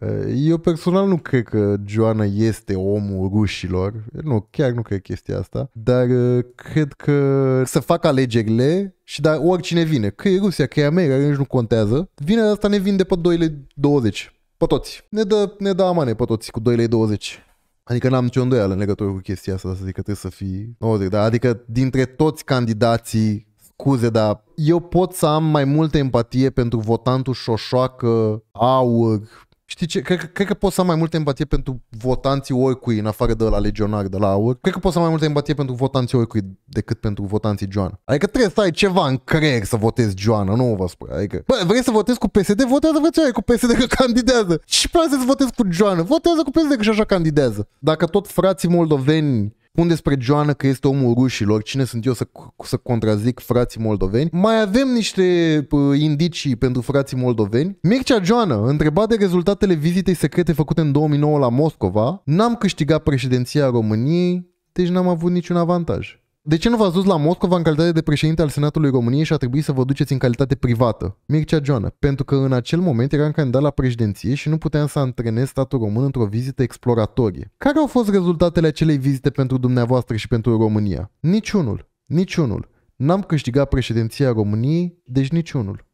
Eu personal nu cred că Joanna este omul rușilor. Nu, chiar nu cred chestia asta. Dar cred că să facă alegerile și dar oricine vine. Că e Rusia, că e America, nici nu contează. Vine asta ne vinde pe doi lei douăzeci. Pe toți. Ne dă, ne dă amane pe toți cu doi lei douăzeci. Adică n-am nicio îndoială în legătură cu chestia asta, să zic că trebuie să fii nouăzeci. Dar adică dintre toți candidații, scuze, dar eu pot să am mai multă empatie pentru votantul șoșoacă, aur. Știi ce? Cred, cred că pot să am mai multă empatie pentru votanții oricui, în afară de la legionar, de la aur. Cred că pot să am mai multă empatie pentru votanții oricui decât pentru votanții Joanna. Adică trebuie să ai ceva în creier să votezi Joanna, nu vă spun. Adică, bă, vrei să votezi cu P S D? Votează, frățioare, cu P S D că candidează. Și place să votezi cu Joanna? Votează cu P S D că și așa candidează. Dacă tot frații moldoveni spun despre Joanna că este omul rușilor, cine sunt eu să, să contrazic frații moldoveni? Mai avem niște uh, indicii pentru frații moldoveni. Mircea Joanna, întrebat de rezultatele vizitei secrete făcute în două mii nouă la Moscova, n-am câștigat președinția României, deci n-am avut niciun avantaj. De ce nu v-ați dus la Moscova în calitate de președinte al Senatului României și a trebuit să vă duceți în calitate privată? Mircea Joanna, pentru că în acel moment eram candidat la președinție și nu puteam să antrenez statul român într-o vizită exploratorie. Care au fost rezultatele acelei vizite pentru dumneavoastră și pentru România? Niciunul. Niciunul. N-am câștigat președinția României, deci niciunul.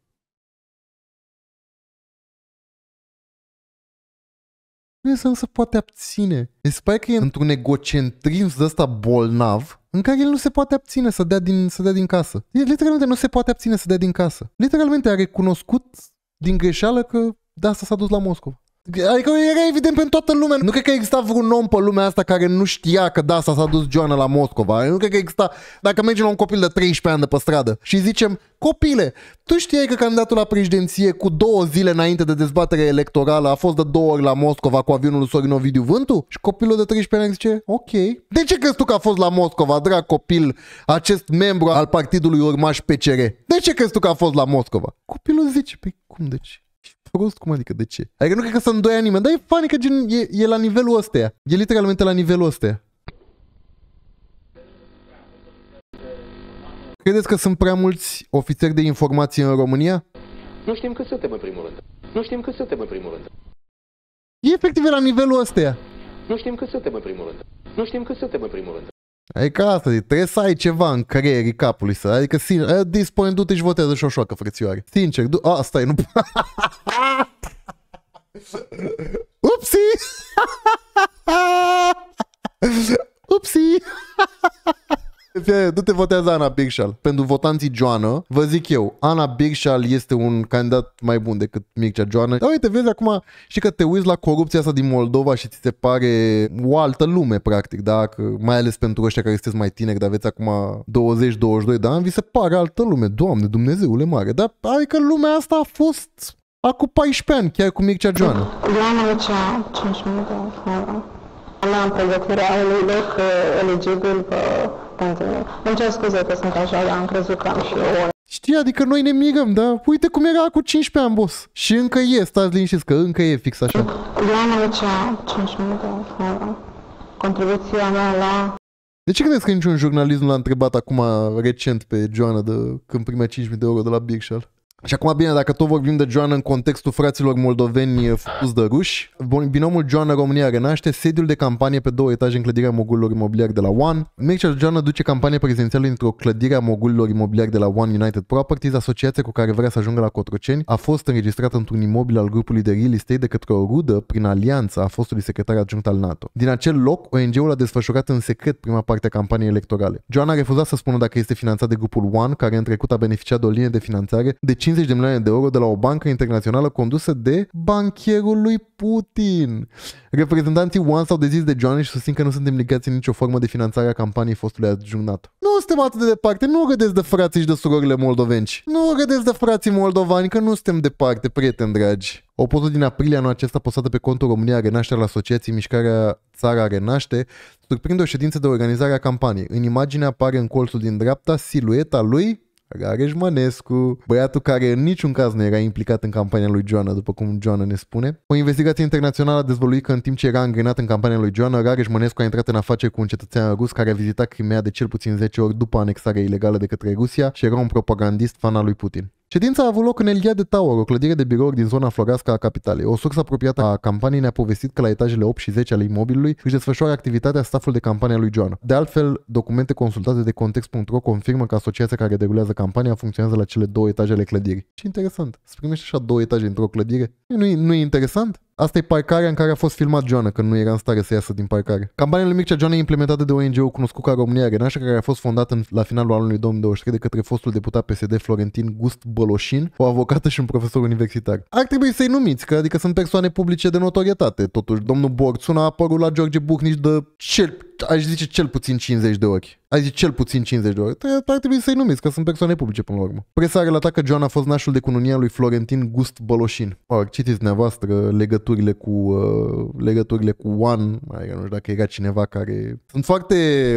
Nu să nu se poate abține. Deci se pare că e într-un egocentrism de ăsta bolnav în care el nu se poate abține să dea din, să dea din casă. El literalmente nu se poate abține să dea din casă. Literalmente a recunoscut din greșeală că de asta s-a dus la Moscova. Adică era evident pentru toată lumea. Nu cred că exista vreun om pe lumea asta care nu știa că de asta s-a dus Joanna la Moscova. Nu cred că exista. Dacă mergem la un copil de treisprezece ani de pe stradă și zicem: copile, tu știai că candidatul la președinție cu două zile înainte de dezbatere electorală a fost de două ori la Moscova cu avionul lui Sorin Ovidiu Vântu? Și copilul de treisprezece ani zice: ok. De ce crezi tu că a fost la Moscova, drag copil, acest membru al partidului urmaș P C R? De ce crezi tu că a fost la Moscova? Copilul zice: păi cum de ce? Prost, cum adică de ce? Adică nu cred că să îndoia nimeni, dar e funny că gen, e, e la nivelul ăsta. E literalmente la nivelul ăsta. Credeți că sunt prea mulți ofițeri de informație în România? Nu știm cât suntem în primul rând. Nu știm cât suntem în primul rând. E efectiv la nivelul ăsta. Nu știm cât suntem în primul rând. Nu știm cât suntem în primul rând. Adică asta, trebuie să ai ceva în creierii capului să, adică sincer, at this point du-te și votează șoșoacă, frățioare. Sincer, du- a, stai, nu... Upsi! Upsi! Du-te, votează Ana Birșal. Pentru votanții Joanna, vă zic eu, Ana Birșal este un candidat mai bun decât Mircea Joanna. Dar uite, vezi acum, și că te uiți la corupția asta din Moldova și ți se pare o altă lume, practic, da? Că, mai ales pentru ăștia care sunteți mai tineri, dar aveți acum douăzeci douăzeci și doi de ani, vi se pare altă lume. Doamne, Dumnezeule mare. Dar adică lumea asta a fost acum paisprezece ani, chiar cu Mircea Joanna. Eu am aici cinci minute. Am pregătirea unui loc eligibil pentru... Îmi cer scuze că sunt așa, dar am crezut că am și eu. Știi, adică noi ne mirăm, da? Uite cum era cu cincisprezece ani, boss. Și încă e, stați liniștiți că încă e fix așa. Eu am aici cinci minute. Contribuția mea la... De ce credeți că niciun jurnalist nu l-a întrebat acum recent pe Joanna de când primea cinci mii de euro de la Birșal? Și acum, bine, dacă tot vorbim de Joanna în contextul fraților moldoveni făcuți de ruși, binomul Joanna România renaște, sediul de campanie pe două etaje în clădirea mogulilor imobiliari de la One. Mircea Joanna duce campanie prezidențială într-o clădire a mogulilor imobiliari de la One United Properties, asociația cu care vrea să ajungă la Cotroceni, a fost înregistrată într-un imobil al grupului de real estate de către o rudă prin alianța a fostului secretar adjunct al NATO. Din acel loc, O N G-ul a desfășurat în secret prima parte a campaniei electorale. Joanna a refuzat să spună dacă este finanțat de grupul One, care în trecut a beneficiat de o linie de finanțare de cincizeci de milioane de euro de la o bancă internațională condusă de bancherul lui Putin. Reprezentanții One s-au dezis de Joanna și susțin că nu sunt implicați în nicio formă de finanțare a campaniei fostului adjunct NATO. Nu suntem atât de departe, nu râdeți de frații și de surorile moldovenci. Nu râdeți de frații moldovani, că nu suntem departe, prieteni dragi. O poză din aprilie anul acesta postată pe contul România Renaște al asociației Mișcarea Țara Renaște surprinde o ședință de organizare a campaniei. În imagine apare în colțul din dreapta silueta lui Rareș Mănescu, băiatul care în niciun caz nu era implicat în campania lui Joanna, după cum Joanna ne spune. O investigație internațională a dezvăluit că în timp ce era îngrenat în campania lui Joanna, Rareș Mănescu a intrat în afaceri cu un cetățean rus care a vizitat Crimea de cel puțin zece ori după anexarea ilegală de către Rusia și era un propagandist fan al lui Putin. Ședința a avut loc în Eliade Tower, o clădire de birouri din zona Floreasca a capitalei. O sursă apropiată a campaniei ne-a povestit că la etajele opt și zece ale imobilului își desfășoară activitatea staful de campanie a lui Joanna. De altfel, documente consultate de context punct ro confirmă că asociația care derulează campania funcționează la cele două etaje ale clădirii. Ce interesant, să primești așa două etaje într-o clădire? Nu e, nu e interesant? Asta e parcarea în care a fost filmat Joanna când nu era în stare să iasă din parcare. Campania lui Mircea Joanna e implementată de O N G-ul cunoscut ca România Renașă, care a fost fondat în, la finalul anului două mii douăzeci și trei de către fostul deputat P S D Florentin Gust Băloșin, o avocată și un profesor universitar. Ar trebui să-i numiți, că adică sunt persoane publice de notorietate. Totuși, domnul Borțun a apărut la George Buhnici de cel, aș zice cel puțin cincizeci de ori. Ai zis cel puțin cincizeci de ori. Ar trebui să-i numiți, că sunt persoane publice până la urmă. Presa a relatat că Joanna a fost nașul de cununia lui Florentin Gust Băloșin. Or, citiți dumneavoastră legăturile cu uh, legăturile cu One, mai nu știu dacă era cineva care... Sunt foarte,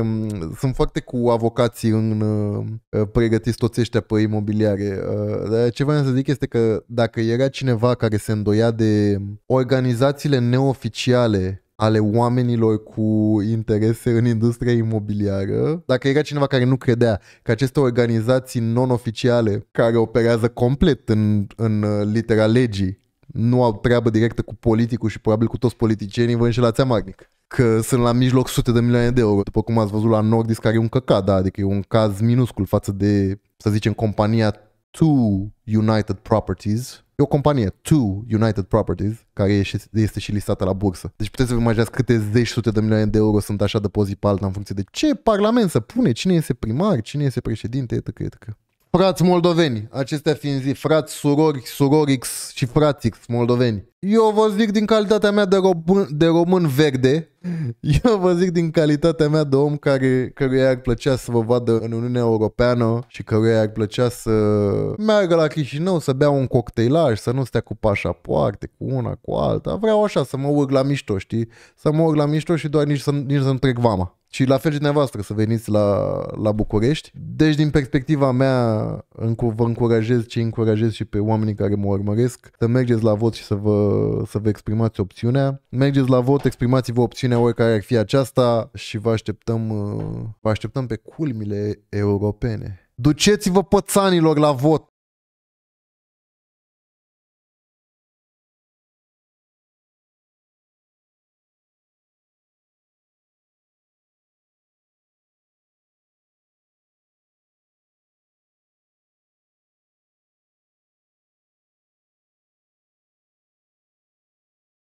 sunt foarte cu avocații în uh, pregătiți toți ăștia pe imobiliare. Uh, dar ce vreau să zic este că dacă era cineva care se îndoia de organizațiile neoficiale ale oamenilor cu interese în industria imobiliară, dacă era cineva care nu credea că aceste organizații non-oficiale care operează complet în, în litera legii nu au treabă directă cu politicul și probabil cu toți politicienii, vă înșelați amarnic. Că sunt la mijloc sute de milioane de euro, după cum ați văzut la Nordis, care e un căcat, da, adică e un caz minuscul față de, să zicem, compania Two United Properties. E o companie, Two United Properties, care este și listată la bursă. Deci puteți să vă imaginați câte zeci sute de milioane de euro sunt așa de pozi pe alta în funcție de ce parlament să pune, cine este primar, cine este președinte, et cetera et cetera. Frați moldoveni, acestea fiind zi, frați, surori, surorix și frațix moldoveni. Eu vă zic din calitatea mea de, român, de român verde, eu vă zic din calitatea mea de om care, căruia ar plăcea să vă vadă în Uniunea Europeană și căruia ar plăcea să meargă la Chișinău, să bea un cocktailaj, să nu stea cu pașapoarte, cu una, cu alta. Vreau așa să mă urc la mișto, știi? Să mă urc la mișto și doar nici să, nici să-mi trec vama. Și la fel și dumneavoastră să veniți la, la București. Deci din perspectiva mea vă încurajez, ce încurajez și pe oamenii care mă urmăresc, să mergeți la vot și să vă, să vă exprimați opțiunea. Mergeți la vot, exprimați-vă opțiunea oricare ar fi aceasta și vă așteptăm, vă așteptăm pe culmile europene. Duceți-vă pățanilor la vot!